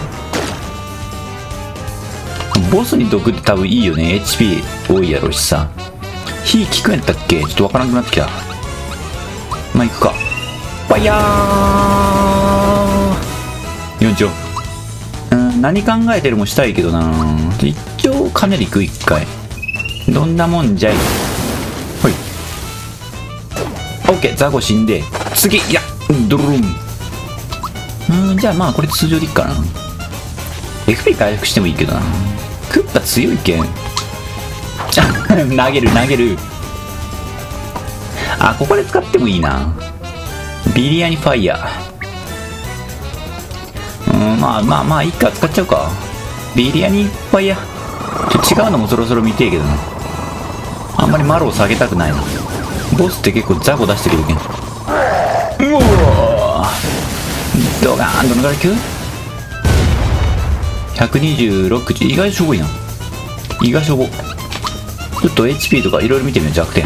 ボスに毒って多分いいよね。HP 多いやろうしさ。火効くんやったっけ。ちょっとわからなくなってきた。まあ、いくか。ファイヤー。4丁。何考えてるもしたいけどな。一応かなりいく。一回。どんなもんじゃい。ほい。オッケー、ザコ死んで。次、いや、ドルン。じゃあまあこれ通常でいいかな。FP 回復してもいいけどな。クッパ強いけん。投げる。あ、ここで使ってもいいな。ビリヤニファイヤー。まあいいか、使っちゃうか。ビリヤニファイヤー。違うのもそろそろ見てえけどな。あんまりマロを下げたくないな。ボスって結構ザコ出してくるけん。うおー、ドガーン。どのぐらい級 ?126 意外としょぼいな。意外しょぼ。ちょっと HP とかいろいろ見てみよう。弱点。はい。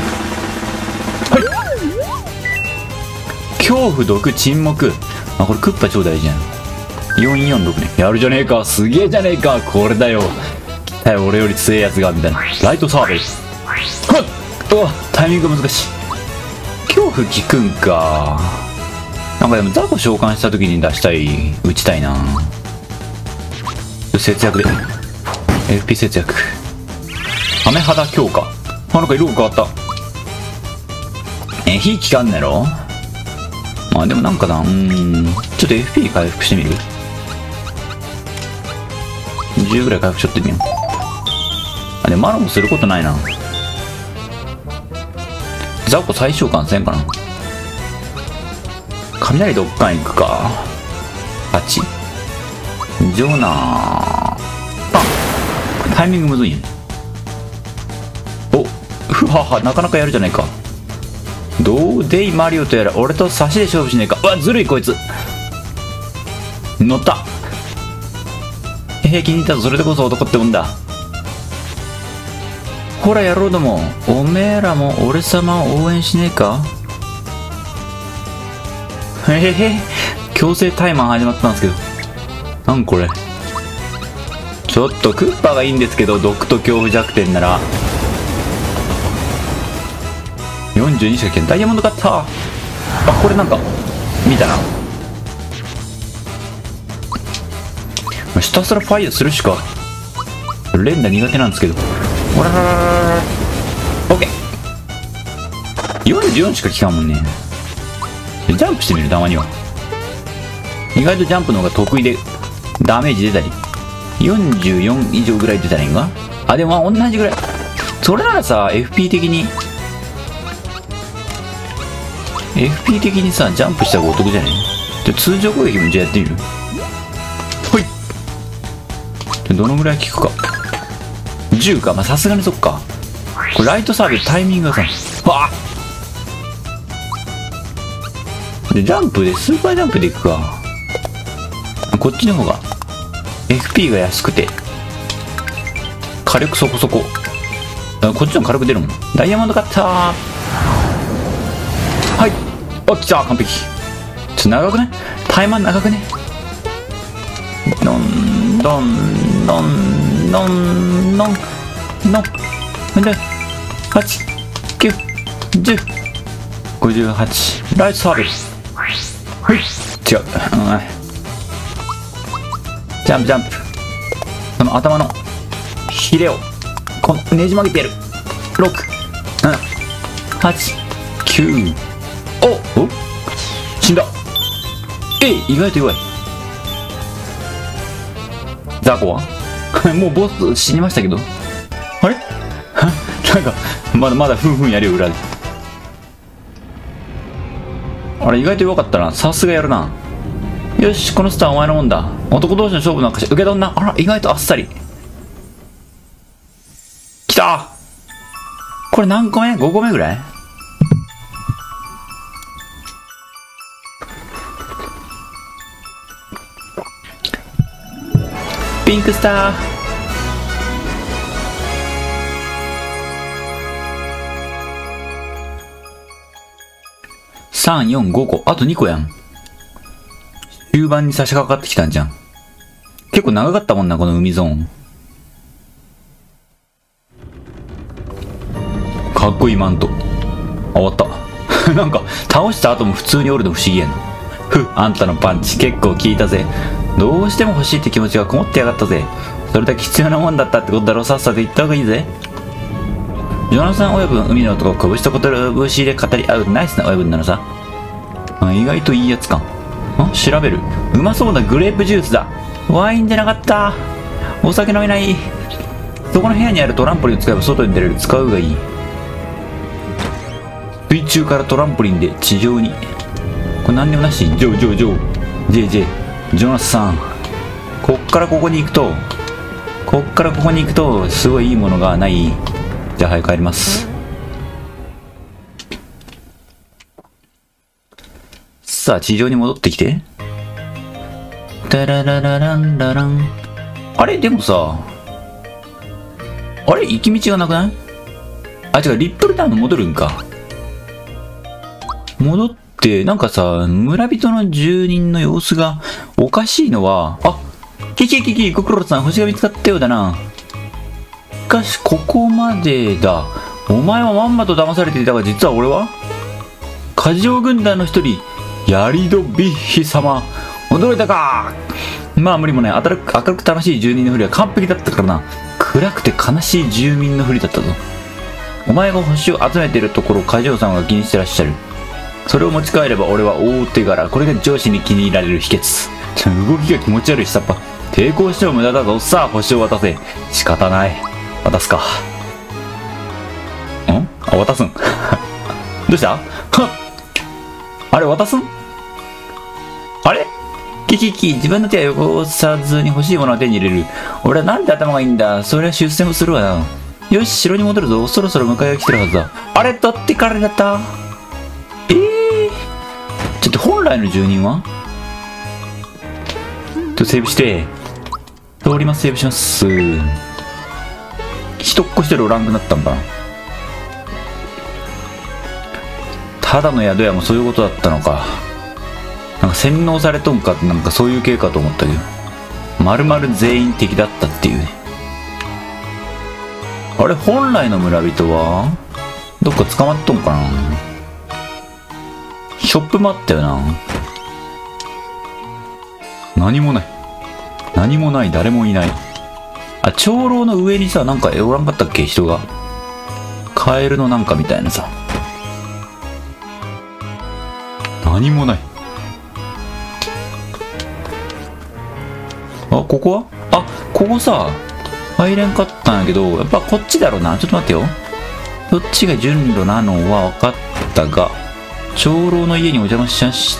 恐怖、毒、沈黙。あ、これクッパ超大事じゃん。446ね。やるじゃねえか。すげえじゃねえか。これだよ。来たよ、俺より強いやつが。みたいな。ライトサーベイ。はっ。うわ、タイミングが難しい。恐怖効くんか。なんかでもザコ召喚した時に出したい、打ちたいな。節約で FP 節約。雨肌強化。あ、なんか色が変わった。火効かんねやろ。まあでもなんかな、ちょっと FP 回復してみる。10ぐらい回復しとってみよう。あ、でもマロもすることないな。ザコ最小感せんかな。雷どっかん行くか。8。 ジョナー。あ、タイミングむずいんや。お、ふはは、なかなかやるじゃないか。どうでいマリオとやら、俺と差しで勝負しねえか。うわ、ずるいこいつ。乗った。気に入ったぞ。それでこそ男ってもんだ。ほら野郎ども、おめえらも俺様を応援しねえか。へへへ、強制タイマー始まったんですけど。なんこれ。ちょっとクッパがいいんですけど、毒と恐怖弱点なら。42しかいけん。ダイヤモンドカッター。あ、これなんか、見たな。ひたすらファイヤーするしか。連打苦手なんですけど。ほらららららら。オッケー。44しか効かんもんね。ジャンプしてみる、たまには。意外とジャンプの方が得意で、ダメージ出たり。44以上ぐらい出たらいいんか。あ、でもまあ同じぐらい。それならさ、FP 的にさ、ジャンプした方がお得じゃない？で、通常攻撃もじゃあやってみる？ほい。で、どのぐらい効くか。10か。まあ、さすがにそっか。これライトサービスタイミングがさ、わあ！で、ジャンプで、スーパージャンプでいくか。こっちの方が、FP が安くて、火力そこそこ。こっちの火力出るもん。ダイヤモンドカッター。はい。あ、来た。完璧。ちょっと長くね？タイマー長くね？どん、どん、どん、どん、どん、どん。で、8、9、10、58。ライトサービス。はい。違う。ジャンプジャンプ。その頭のヒレをこのねじ曲げてやる。6、7、8、9。お死んだ。意外と弱い。ザコはもうボス死にましたけど。あれなんかまだふんふんやるよ裏で。あれ意外と弱かったな。さすがやるな。よし、このスターお前のもんだ。男同士の勝負なんかして受け取んな。あら、意外とあっさり。きた。これ何個目？ 5 個目ぐらい？ピンクスター。3、4、5個。あと2個やん。終盤に差し掛かってきたんじゃん。結構長かったもんな、この海ゾーン。かっこいいマント。あ、終わった。なんか、倒した後も普通におるの不思議やな。あんたのパンチ結構効いたぜ。どうしても欲しいって気持ちがこもってやがったぜ。それだけ必要なもんだったってことだろ。さっさと言った方がいいぜ。ジョナサン親分、海の男を拳と拳で語り合うナイスな親分なのさ。意外といいやつか。調べる。うまそうなグレープジュースだ。ワインじゃなかった。お酒飲めない。そこの部屋にあるトランポリンを使えば外に出れる。使うがいい。水中からトランポリンで地上に。これ何でもなし。ジェジョナスさん。こっからここに行くとすごいいいものがない。じゃあはい、帰ります。さあ、地上に戻ってきて。タラララランララン。あれでもさ、あれ行き道がなくない？あ、違う、リップルタウン戻るんか。戻って、なんかさ、村人の住人の様子がおかしいのは、あ、ご苦労さん、星が見つかったようだな。しかし、ここまでだ。お前はまんまと騙されていたが、実は俺はカジオ軍団の一人、ヤリドビッヒ様。驚いたか。まあ無理もない。明るく楽しい住人のふりは完璧だったからな。暗くて悲しい住民のふりだったぞ。お前が星を集めているところをカジオさんが気にしてらっしゃる。それを持ち帰れば俺は大手柄。これが上司に気に入られる秘訣。動きが気持ち悪いしさっぱ。抵抗しても無駄だぞ。さあ星を渡せ。仕方ない。渡すか。あ、渡すん。どうした？はっ。あれ渡すん？あれキキキ、自分の手は汚さずに欲しいものを手に入れる。俺はなんで頭がいいんだ。そりゃ出世もするわな。よし、城に戻るぞ。そろそろ迎えが来てるはずだ。あれ、取ってかれだった。ちょっと本来の住人はセーブして。通ります、セーブします。一っ子一人おらんくなったんだな。ただの宿屋もそういうことだったのか。なんか洗脳されとんかって、なんかそういう系かと思ったけど。丸々全員敵だったっていうね。あれ、本来の村人はどっか捕まっとんかな。ショップもあったよな。何もない。何もない、誰もいない。あ、長老の上にさ、なんかおらんかったっけ、人が。カエルのなんかみたいなさ。何もない。あ、ここはあ、ここさ、入れんかったんやけど、やっぱこっちだろうな。ちょっと待ってよ。どっちが順路なのは分かったが、長老の家にお邪魔しまして、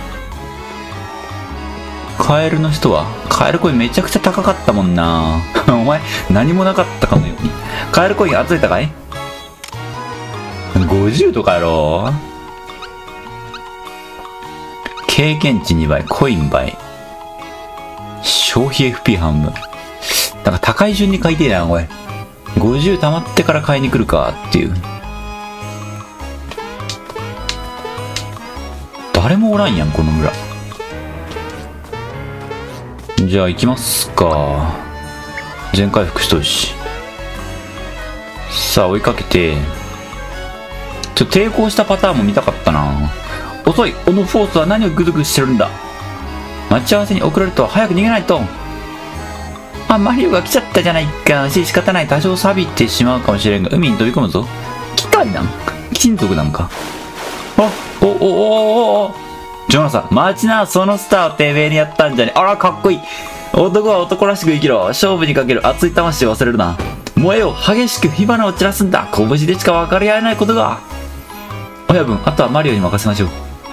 カエルの人はカエルコインめちゃくちゃ高かったもんな。お前、何もなかったかのように。カエルコイン集めたかい ?50 とかやろ。経験値2倍、コイン倍。消費 FP 半分。なんか高い順に買いてえな、これ。50溜まってから買いに来るかっていう。誰もおらんやん、この村。じゃあ行きますか。全回復しとるし。さあ追いかけて。抵抗したパターンも見たかったな。遅い。このフォースは何をグズグズしてるんだ。待ち合わせに遅れると早く逃げないと。あ、マリオが来ちゃったじゃないか。仕方ない。多少錆びてしまうかもしれんが、海に飛び込むぞ。機械なんか金属なんか。あ、お。ジョナサン、待ちな、そのスターをてめえにやったんじゃね。あら、かっこいい。男は男らしく生きろ。勝負にかける熱い魂を忘れるな。燃えよ、激しく火花を散らすんだ。拳でしか分かり合えないことが。親分、あとはマリオに任せましょう。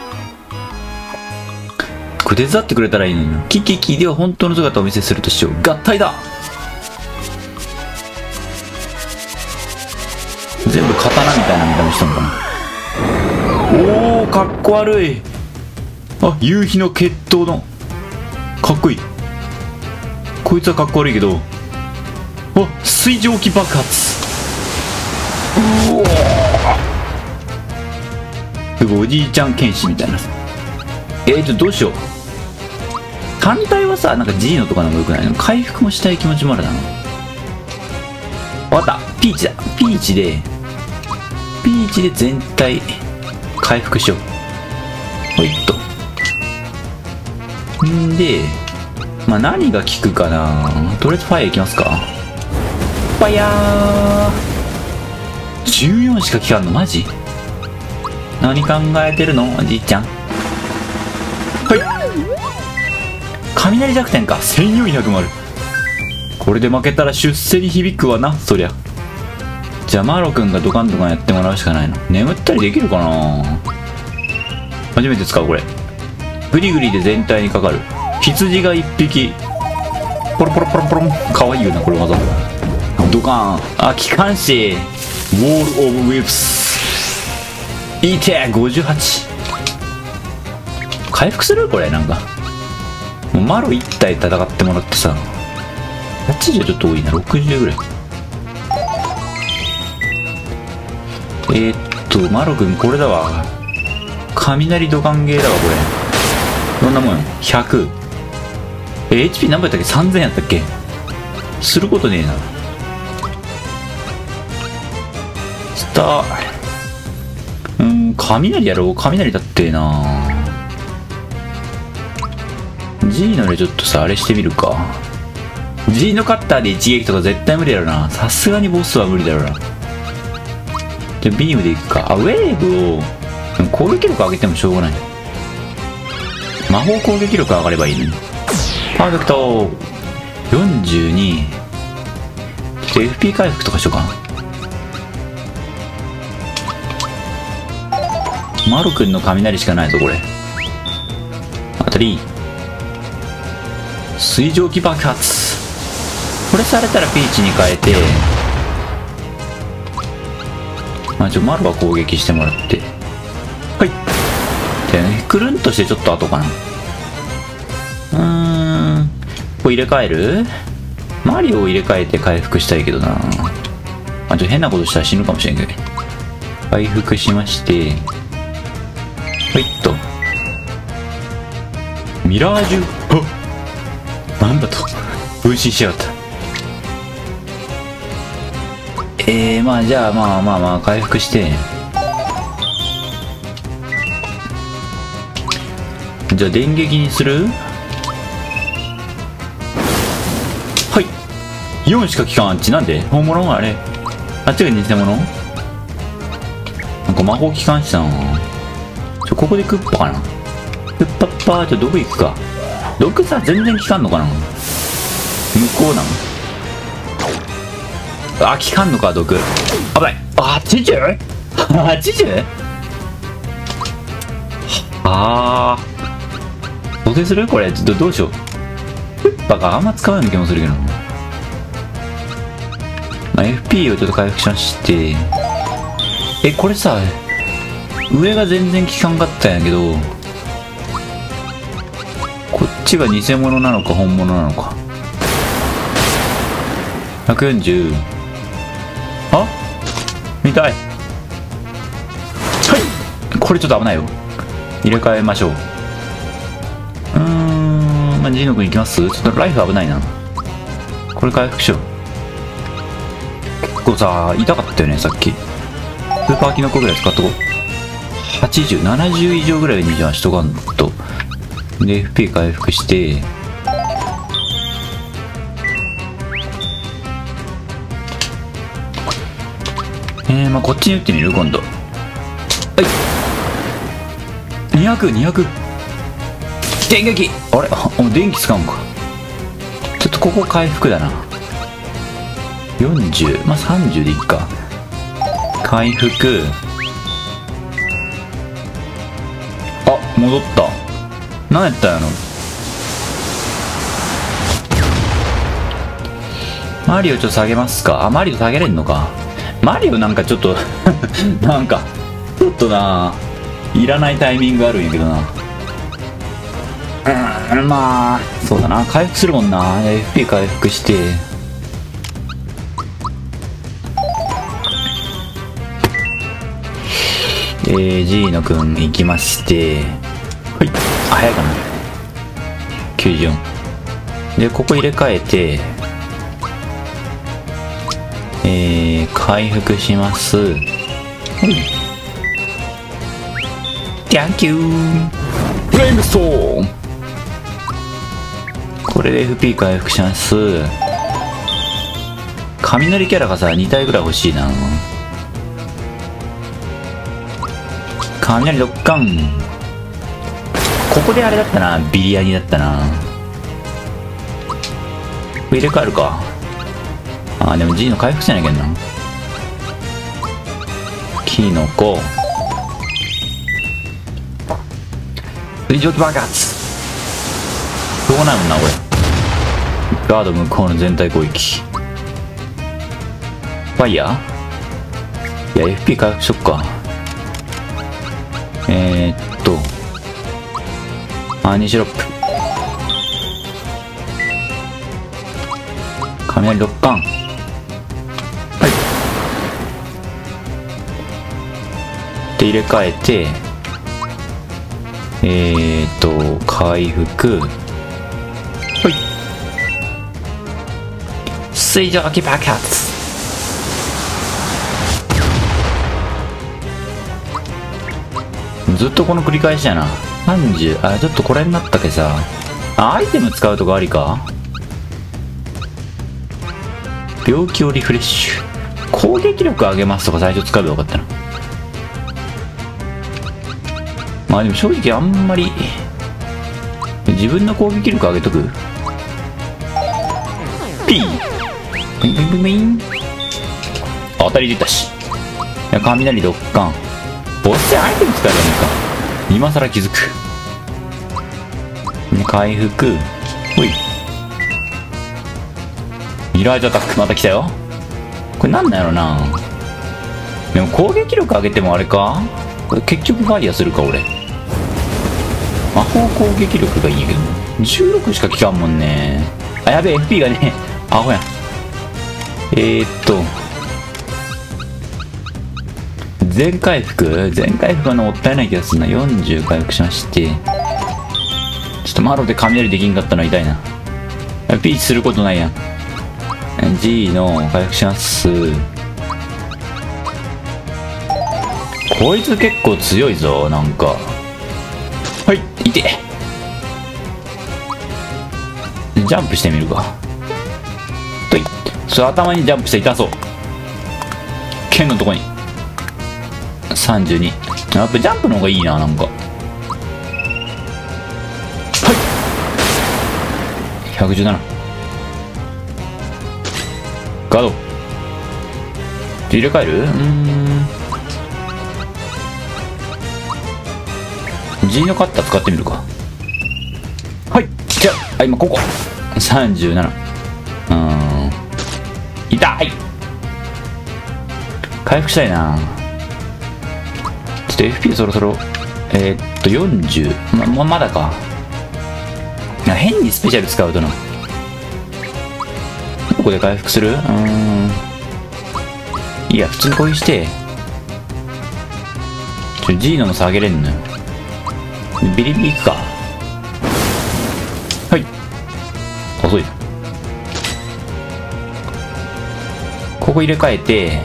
これ手伝ってくれたらいいのにな。キキキでは本当の姿をお見せするとしよう。合体だ。全部刀みたいな見た目したのかな。おー、かっこ悪い。あ、夕日の決闘の。かっこいい。こいつはかっこ悪いけど。あ、水蒸気爆発。うおー。すごい、おじいちゃん剣士みたいな。どうしよう。単体はさ、なんか G のとかの方がよくないの。回復もしたい気持ちもあるな。わかった。ピーチだ。ピーチで全体回復しよう。ほいっと。んで、まあ何が効くかな。とりあえずファイヤーいきますか。ファイヤー14しか効かんのマジ。何考えてるのおじいちゃん。はい。雷弱点か。1400もある。これで負けたら出世に響くわな、そりゃ。じゃあマーロ君がドカンドカンやってもらうしかないの。眠ったりできるかな。初めて使うこれ。グリグリで全体にかかる。羊が1匹。ポロポロポロポロン。かわいいよな、これ技。ドカーン。あ、機関士。ウォール・オブ・ウィプス。いて58。回復するこれ、なんか。もうマロ1体戦ってもらってさ。80ちょっと多いな。60ぐらい。マロ君これだわ。雷ドカンゲーだわ、これ。どんなもんよ。100。HP 何倍やったっけ ?3000 やったっけ。することねえな。スター。雷やろう。雷だってな。G のでちょっとさ、あれしてみるか。G のカッターで一撃とか絶対無理だろな。さすがにボスは無理だろうな。じゃあビームでいくか。あ、ウェーブを。でも攻撃力上げてもしょうがない。魔法攻撃力上がればいいのに。パーフェクト。42。ちょっと FP 回復とかしようかな。マロ君の雷しかないぞ、これ。当たり。 水蒸気爆発。これされたらピーチに変えて、マルは攻撃してもらって、はい。でね、くるんとしてちょっと後かな。これ入れ替える？マリオを入れ替えて回復したいけどな。変なことしたら死ぬかもしれんけど。回復しまして、はいっと。ミラージュ、あ、なんだと。分身しやがった。じゃあ回復して。じゃあ電撃にする？はい。4しか効かん。あっちなんで本物？あれ。あっちが偽物？なんか魔法機関士なの。ここでクッパかな。クッパッパーってどこ行くか。毒さ全然効かんのかな。向こうなの。あ、効かんのか、毒。危ない。80？ 80？ あー。どうするこれ。どうしよう。クッパがあんま使うような気もするけど。FP をちょっと回復しまして。これさ、上が全然効かんかったんやけど、こっちが偽物なのか本物なのか。140。あ、見たい。はい。これちょっと危ないよ。入れ替えましょう。G の君行きます？ちょっとライフ危ないな。これ回復しよう。結構さ、痛かったよね、さっき。スーパーキノコぐらい使っとこう。80、70以上ぐらいにじゃあしとかんと。で、FP 回復して、こっちに打ってみる今度。はい。200。電撃！あれ？電気使うんか。ちょっとここ回復だな。40、30でいっか。回復。あ、戻った。何やったんやろ。マリオちょっと下げますか。マリオ下げれんのか。マリオなんかちょっとなんかちょっとないらないタイミングあるんやけどな。そうだな、回復するもんな。 FP 回復して、G のくん行きまして、はい。早いかな。94で、ここ入れ替えて、回復します。はい。Thank you。フレームストーン。これで FP 回復します。雷キャラがさ、2体ぐらい欲しいな。雷ドッカン。ここであれだったな。ビリヤニだったな。入れ替えるか。でも G の回復しなきゃいけんな。キノコ。水蒸気爆発。どうなるんな、これ。ガード向こうの全体攻撃。ファイヤー？いや、FP 回復しよっか。ニシロップ。雷ドッカン。はい。で、入れ替えて、回復。はい。水蒸気爆発。ずっとこの繰り返しやな。30、ちょっとこれになったけさ。アイテム使うとかありか？病気をリフレッシュ。攻撃力上げますとか最初使えばよかったな。でも正直あんまり、自分の攻撃力上げとく？ピー！ピンピンピンピン！当たり出たし。雷ドッカン。ボスでアイテム使えばいいか。今更気づく。回復。ほい。 ミラージュアタックまた来たよ。これなんなんやろな。でも攻撃力上げてもあれか、これ結局ファイヤーするか俺。魔法攻撃力がいいんやけど16しか効かんもんね。あ、やべえ FP がねアホやん。全回復はもったいない気がするな。40回復しまして、ちょっとマロで雷できんかったの痛いな。ピーチすることないやん。G の回復します。こいつ結構強いぞ。なんかはいいて、ジャンプしてみるか。といそれ頭にジャンプして痛そう。剣のとこに32。やっぱジャンプの方がいいな。なんかはい117。ガード入れ替える。G のカッター使ってみるか。はいじゃあ今ここ37。痛い。回復したいな。ちょっと FP そろそろ40。まだか。変にスペシャル使うとな。ここで回復する。いや普通に攻撃して、G のも下げれんのよ。ビリビリいくか。はい遅い。ここ入れ替え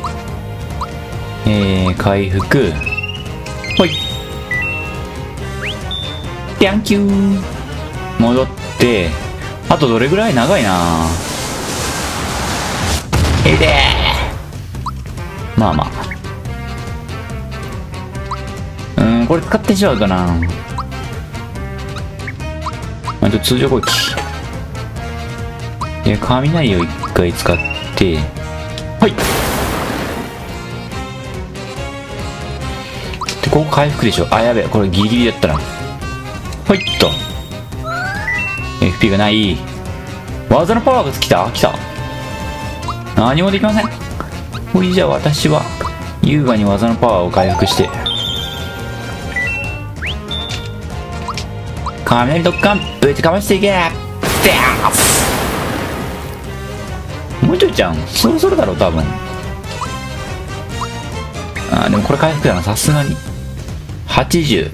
て回復。ほいテンキュー。戻って、あとどれぐらい長いな。まあまあこれ使ってしまうかな。通常攻撃で雷を一回使ってはいでここ回復でしょ。あやべえこれギリギリだったな。はいっと FP がない。技のパワーが来た何もできません。ほいじゃあ私は優雅に技のパワーを回復して雷ドッカンぶちかましていけ。もうちょいちゃんそろそろだろう多分。でもこれ回復だなさすがに。80。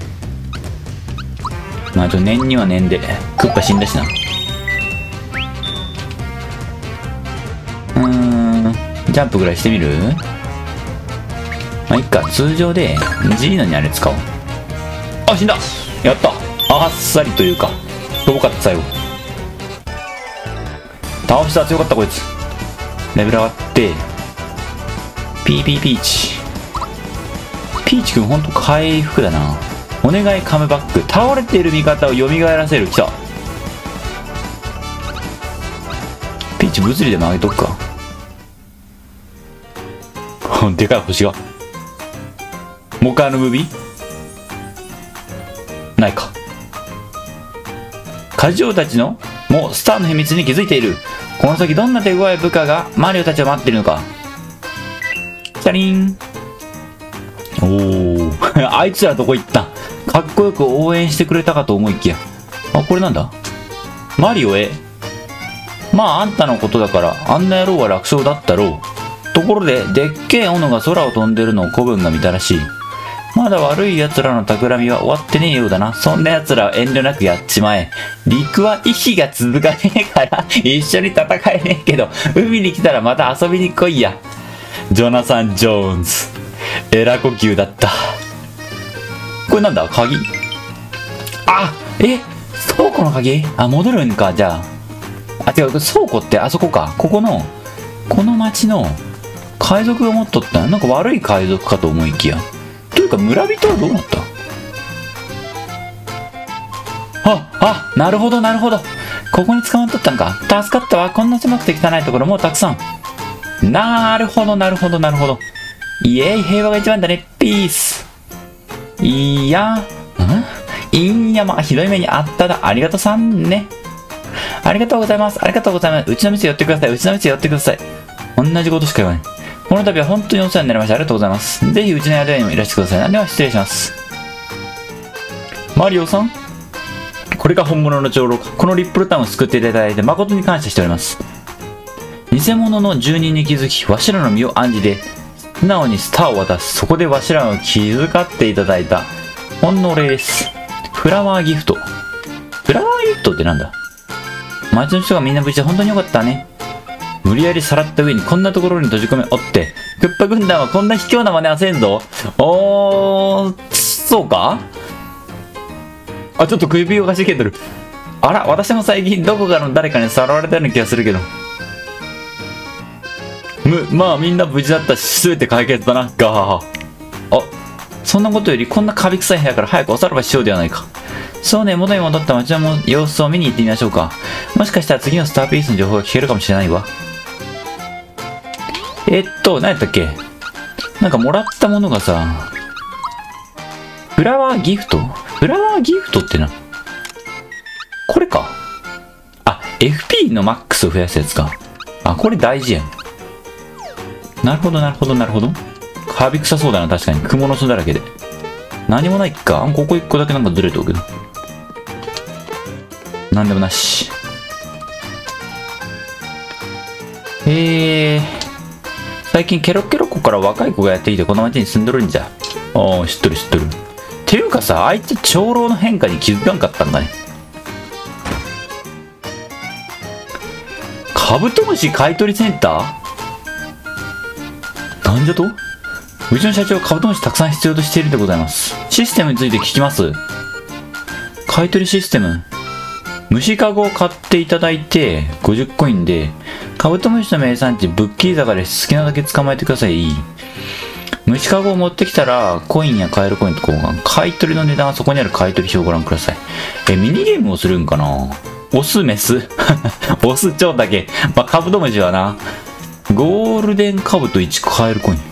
まあ念には念でクッパ死んだしな。ジャンプぐらいしてみる。まあいっか。通常で G のにあれ使おう。あ死んだ。やった。あっさりというかしょぼかった最後。倒した。強かったこいつ。レベル上がってピーチくんほんと回復だな。お願いカムバック。倒れている味方を蘇らせる。来た。ピーチ物理でも上げとくか。でかい星が。もう一回ムービーないか。カジオたちのもうスターの秘密に気づいている。この先どんな手強い部下がマリオたちを待っているのか。チャリン。おおあいつらどこ行った。かっこよく応援してくれたかと思いきや。これなんだ。マリオへ。まああんたのことだからあんな野郎は楽勝だったろう。ところででっけえ斧が空を飛んでるのを子分が見たらしい。まだ悪い奴らの企みは終わってねえようだな。そんな奴らは遠慮なくやっちまえ。陸は息が続かねえから一緒に戦えねえけど、海に来たらまた遊びに来いや。ジョナサン・ジョーンズ。エラ呼吸だった。これなんだ鍵。倉庫の鍵。戻るんか。じゃあ違う、倉庫ってあそこか。この町の海賊が持っとったなんか悪い海賊かと思いきや。というか村人はどうなった。なるほどここに捕まっとったんか。助かったわ。こんな狭くて汚いところもうたくさん。なるほどイエーイ平和が一番だね。ピース。いやまあひどい目にあっただ。ありがとさんね。 ありがとうございます。ありがとうございます。うちの店寄ってください。うちの店寄ってください。同じことしか言わない。この度は本当にお世話になりました。ありがとうございます。ぜひうちの宿屋にもいらしてください。では失礼します。マリオさん、これが本物の長老か。このリップルタウンを救っていただいて誠に感謝しております。偽物の住人に気づき、わしらの身を案じて、素直にスターを渡す。そこでわしらを気遣っていただいた。ほんのお礼です。フラワーギフト。フラワーギフトってなんだ？町の人がみんな無事で本当によかったね。無理やりさらった上にこんなところに閉じ込めおって、クッパ軍団はこんな卑怯な真似はせんぞ。そうか？あ、ちょっと首をかしげてる。あら、私も最近どこかの誰かにさらわれたような気がするけど。まあみんな無事だったし、全て解決だな。ガハハ。あ、そんなことよりこんなカビ臭い部屋から早くおさらばしようではないか。そうね、元に戻った街の様子を見に行ってみましょうか。もしかしたら次のスターピースの情報が聞けるかもしれないわ。何やったっけ？なんかもらったものがさ、フラワーギフト？フラワーギフトってな。これか。あ、FP のマックスを増やすやつか。あ、これ大事やん。なるほど、なるほど、なるほど。カビ臭そうだな、確かに。蜘蛛の巣だらけで。何もないか。ここ一個だけなんかずれておくけど。なんでもなし。最近ケロッケロッコから若い子がやってきてこの町に住んどるんじゃ。ああ、知っとる知っとる。ていうかさ、あいつ長老の変化に気づかんかったんだね。カブトムシ買取センター？なんじゃと？うちの社長はカブトムシたくさん必要としているでございます。システムについて聞きます。買取システム。虫かごを買っていただいて50コインで、カブトムシの名産地ブッキー坂で好きなだけ捕まえてください。虫かごを持ってきたらコインや買えるコインと交換。買い取りの値段はそこにある買い取り表をご覧ください。ミニゲームをするんかな？オスメスオス蝶だけ。まあ、カブトムシはな。ゴールデンカブト1買えるコイン。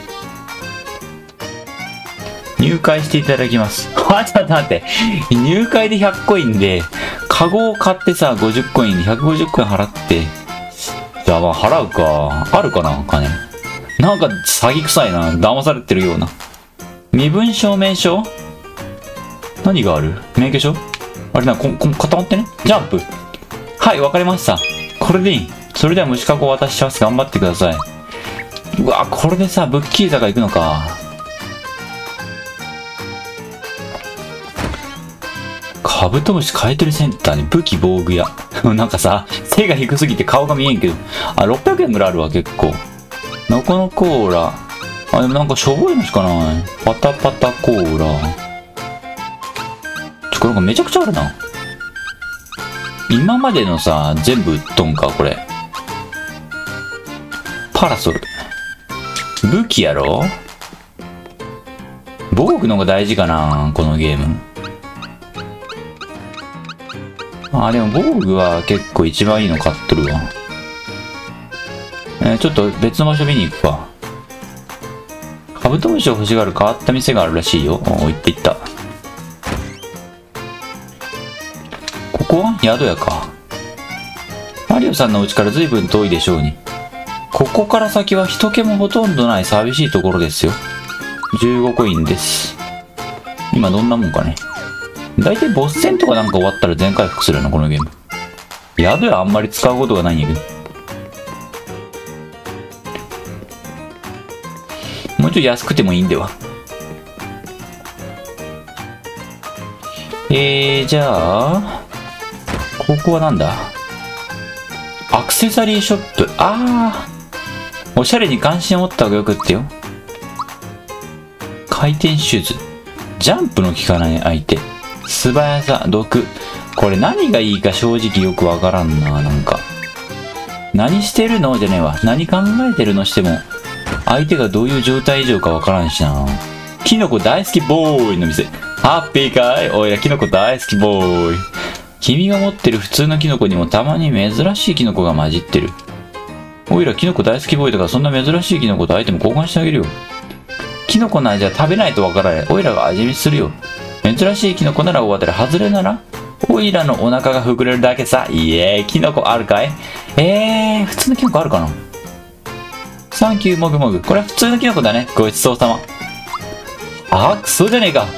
入会していただきます。ちょっと待って。入会で100コインで、カゴを買ってさ、50コインで150コイン払って。じゃあまあ払うか。あるかな金。なんか詐欺臭いな。騙されてるような。身分証明書？何がある？免許証？あれな、固まってね。ジャンプ。はい、わかりました。これでいい。それでは虫かごを渡します。頑張ってください。うわ、これでさ、ブッキー坂行くのか。カブトムシ買い取りセンターに武器防具屋。なんかさ、背が低すぎて顔が見えんけど。あ、600円ぐらいあるわ、結構。ノコノコーラ。あ、でもなんかしょぼいのしかない。パタパタコーラ。これなんかめちゃくちゃあるな。今までのさ、全部売っとんか、これ。パラソル。武器やろ？防具の方が大事かな、このゲーム。あ、でも防具は結構一番いいの買っとるわ。ちょっと別の場所見に行くか。カブトムシを欲しがる変わった店があるらしいよ。行っていった。ここは宿屋か。マリオさんの家から随分遠いでしょうに。ここから先は人気もほとんどない寂しいところですよ。15コインです。今どんなもんかね。だいたいボス戦とかなんか終わったら全回復するよな、このゲーム。宿屋あんまり使うことがないんやけど。もうちょい安くてもいいんでは。じゃあ、ここはなんだ？アクセサリーショップ。おしゃれに関心を持った方がよくってよ。回転シューズ。ジャンプの効かない相手。素早さ、毒。これ何がいいか正直よくわからんな、なんか。何してるのじゃねえわ。何考えてるのしても、相手がどういう状態以上かわからんしな。キノコ大好きボーイの店。ハッピーかい？おいらキノコ大好きボーイ。君が持ってる普通のキノコにもたまに珍しいキノコが混じってる。おいらキノコ大好きボーイだからそんな珍しいキノコとアイテム交換してあげるよ。キノコの味は食べないとわからない。おいらが味見するよ。珍しいキノコなら大当たり、外れならオイラのお腹が膨れるだけさ。いえ、キノコあるかい？普通のキノコあるかな？サンキューもぐもぐ。これは普通のキノコだね。ごちそうさま。あー、クソじゃねえか。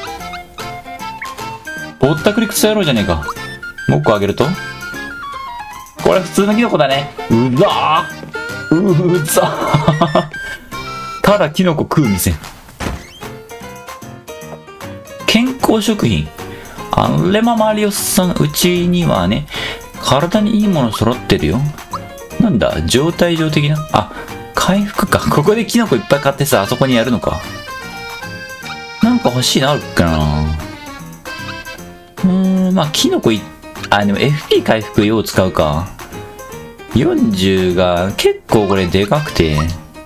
ぼったくりクソ野郎じゃねえか。もう1個あげると、これ普通のキノコだね。うざー。うざー。ただキノコ食う店。健康食品。レママリオスさん、うちにはね、体にいいもの揃ってるよ。なんだ、状態上的な。あ、回復か。ここでキノコいっぱい買ってさ、あそこにやるのか。なんか欲しいのあるかな。まあ、キノコでも FP 回復用使うか。40が結構これでかくて、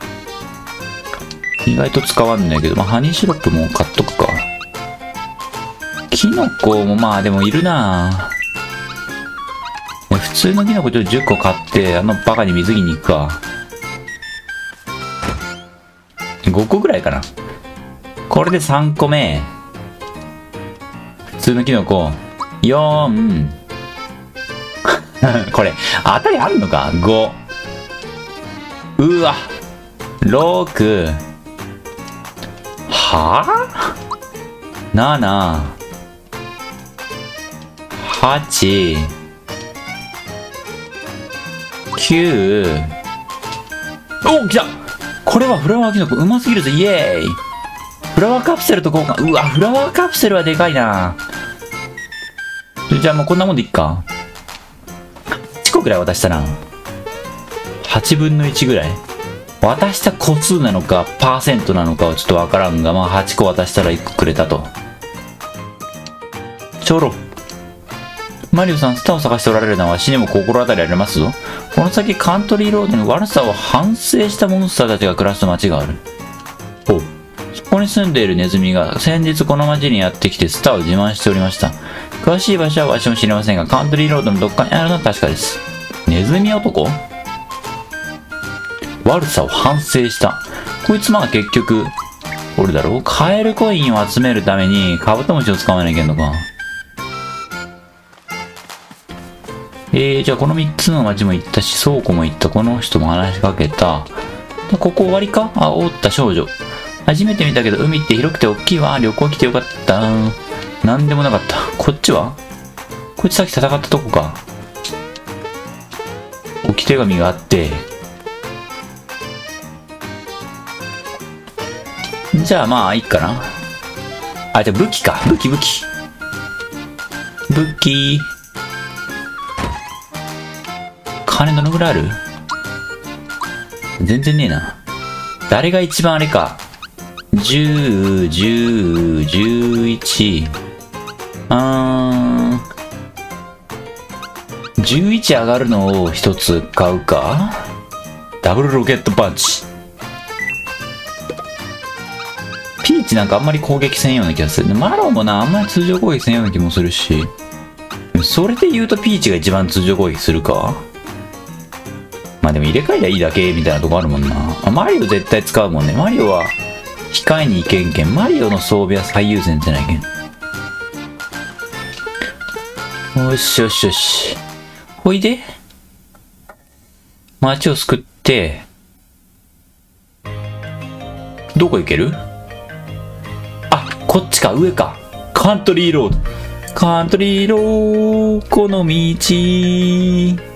意外と使わんないけど、まあ、ハニーシロップも買っとくか。キノコもまあでもいるなぁ。普通のキノコちょっと10個買って、バカに水着に行くか。5個ぐらいかな。これで3個目。普通のキノコ、4。これ、当たりあるのか ?5。うわ。6。はぁ ?7。8、9。お、来た。これはフラワーキノコうますぎるぞ。イエーイ。フラワーカプセルと交換。うわ、フラワーカプセルはでかいな。じゃあもうこんなもんでいっか。8個ぐらい渡したな。8分の1ぐらい。渡した個数なのかパーセントなのかはちょっとわからんが、まあ8個渡したら1個くれたと。ちょろ。マリオさん、スターを探しておられるのは死にも心当たりありますぞ。この先カントリーロードに悪さを反省したモンスターたちが暮らす街がある。ほう。そこに住んでいるネズミが先日この街にやってきてスターを自慢しておりました。詳しい場所は私も知りませんが、カントリーロードのどっかにあるのは確かです。ネズミ男？悪さを反省した。こいつまあ結局、俺だろ？カエルコインを集めるためにカブトムシを捕まえなきゃいけんのか。じゃあこの3つの町も行ったし、倉庫も行った。この人も話しかけた。ここ終わりか？あ、おった少女。初めて見たけど、海って広くて大きいわ。旅行来てよかった。なんでもなかった。こっちは？こっちさっき戦ったとこか。置き手紙があって。じゃあまあ、いいかな。あ、じゃあ武器か。武器。武器。金どのぐらいある？全然ねえな。誰が一番あれか。10、10、11。11上がるのを一つ買うか。ダブルロケットパンチ。ピーチなんかあんまり攻撃せんような気がする。マロもな、あんまり通常攻撃せんような気もするし。それで言うとピーチが一番通常攻撃するか。まあでも入れ替えりゃいいだけみたいなとこあるもんな。マリオ絶対使うもんね。マリオは控えに行けんけん。マリオの装備は最優先じゃないけん。よしよしよし。ほいで街を救って、どこ行ける？あ、こっちか、上か。カントリーロード。カントリーロード、この道。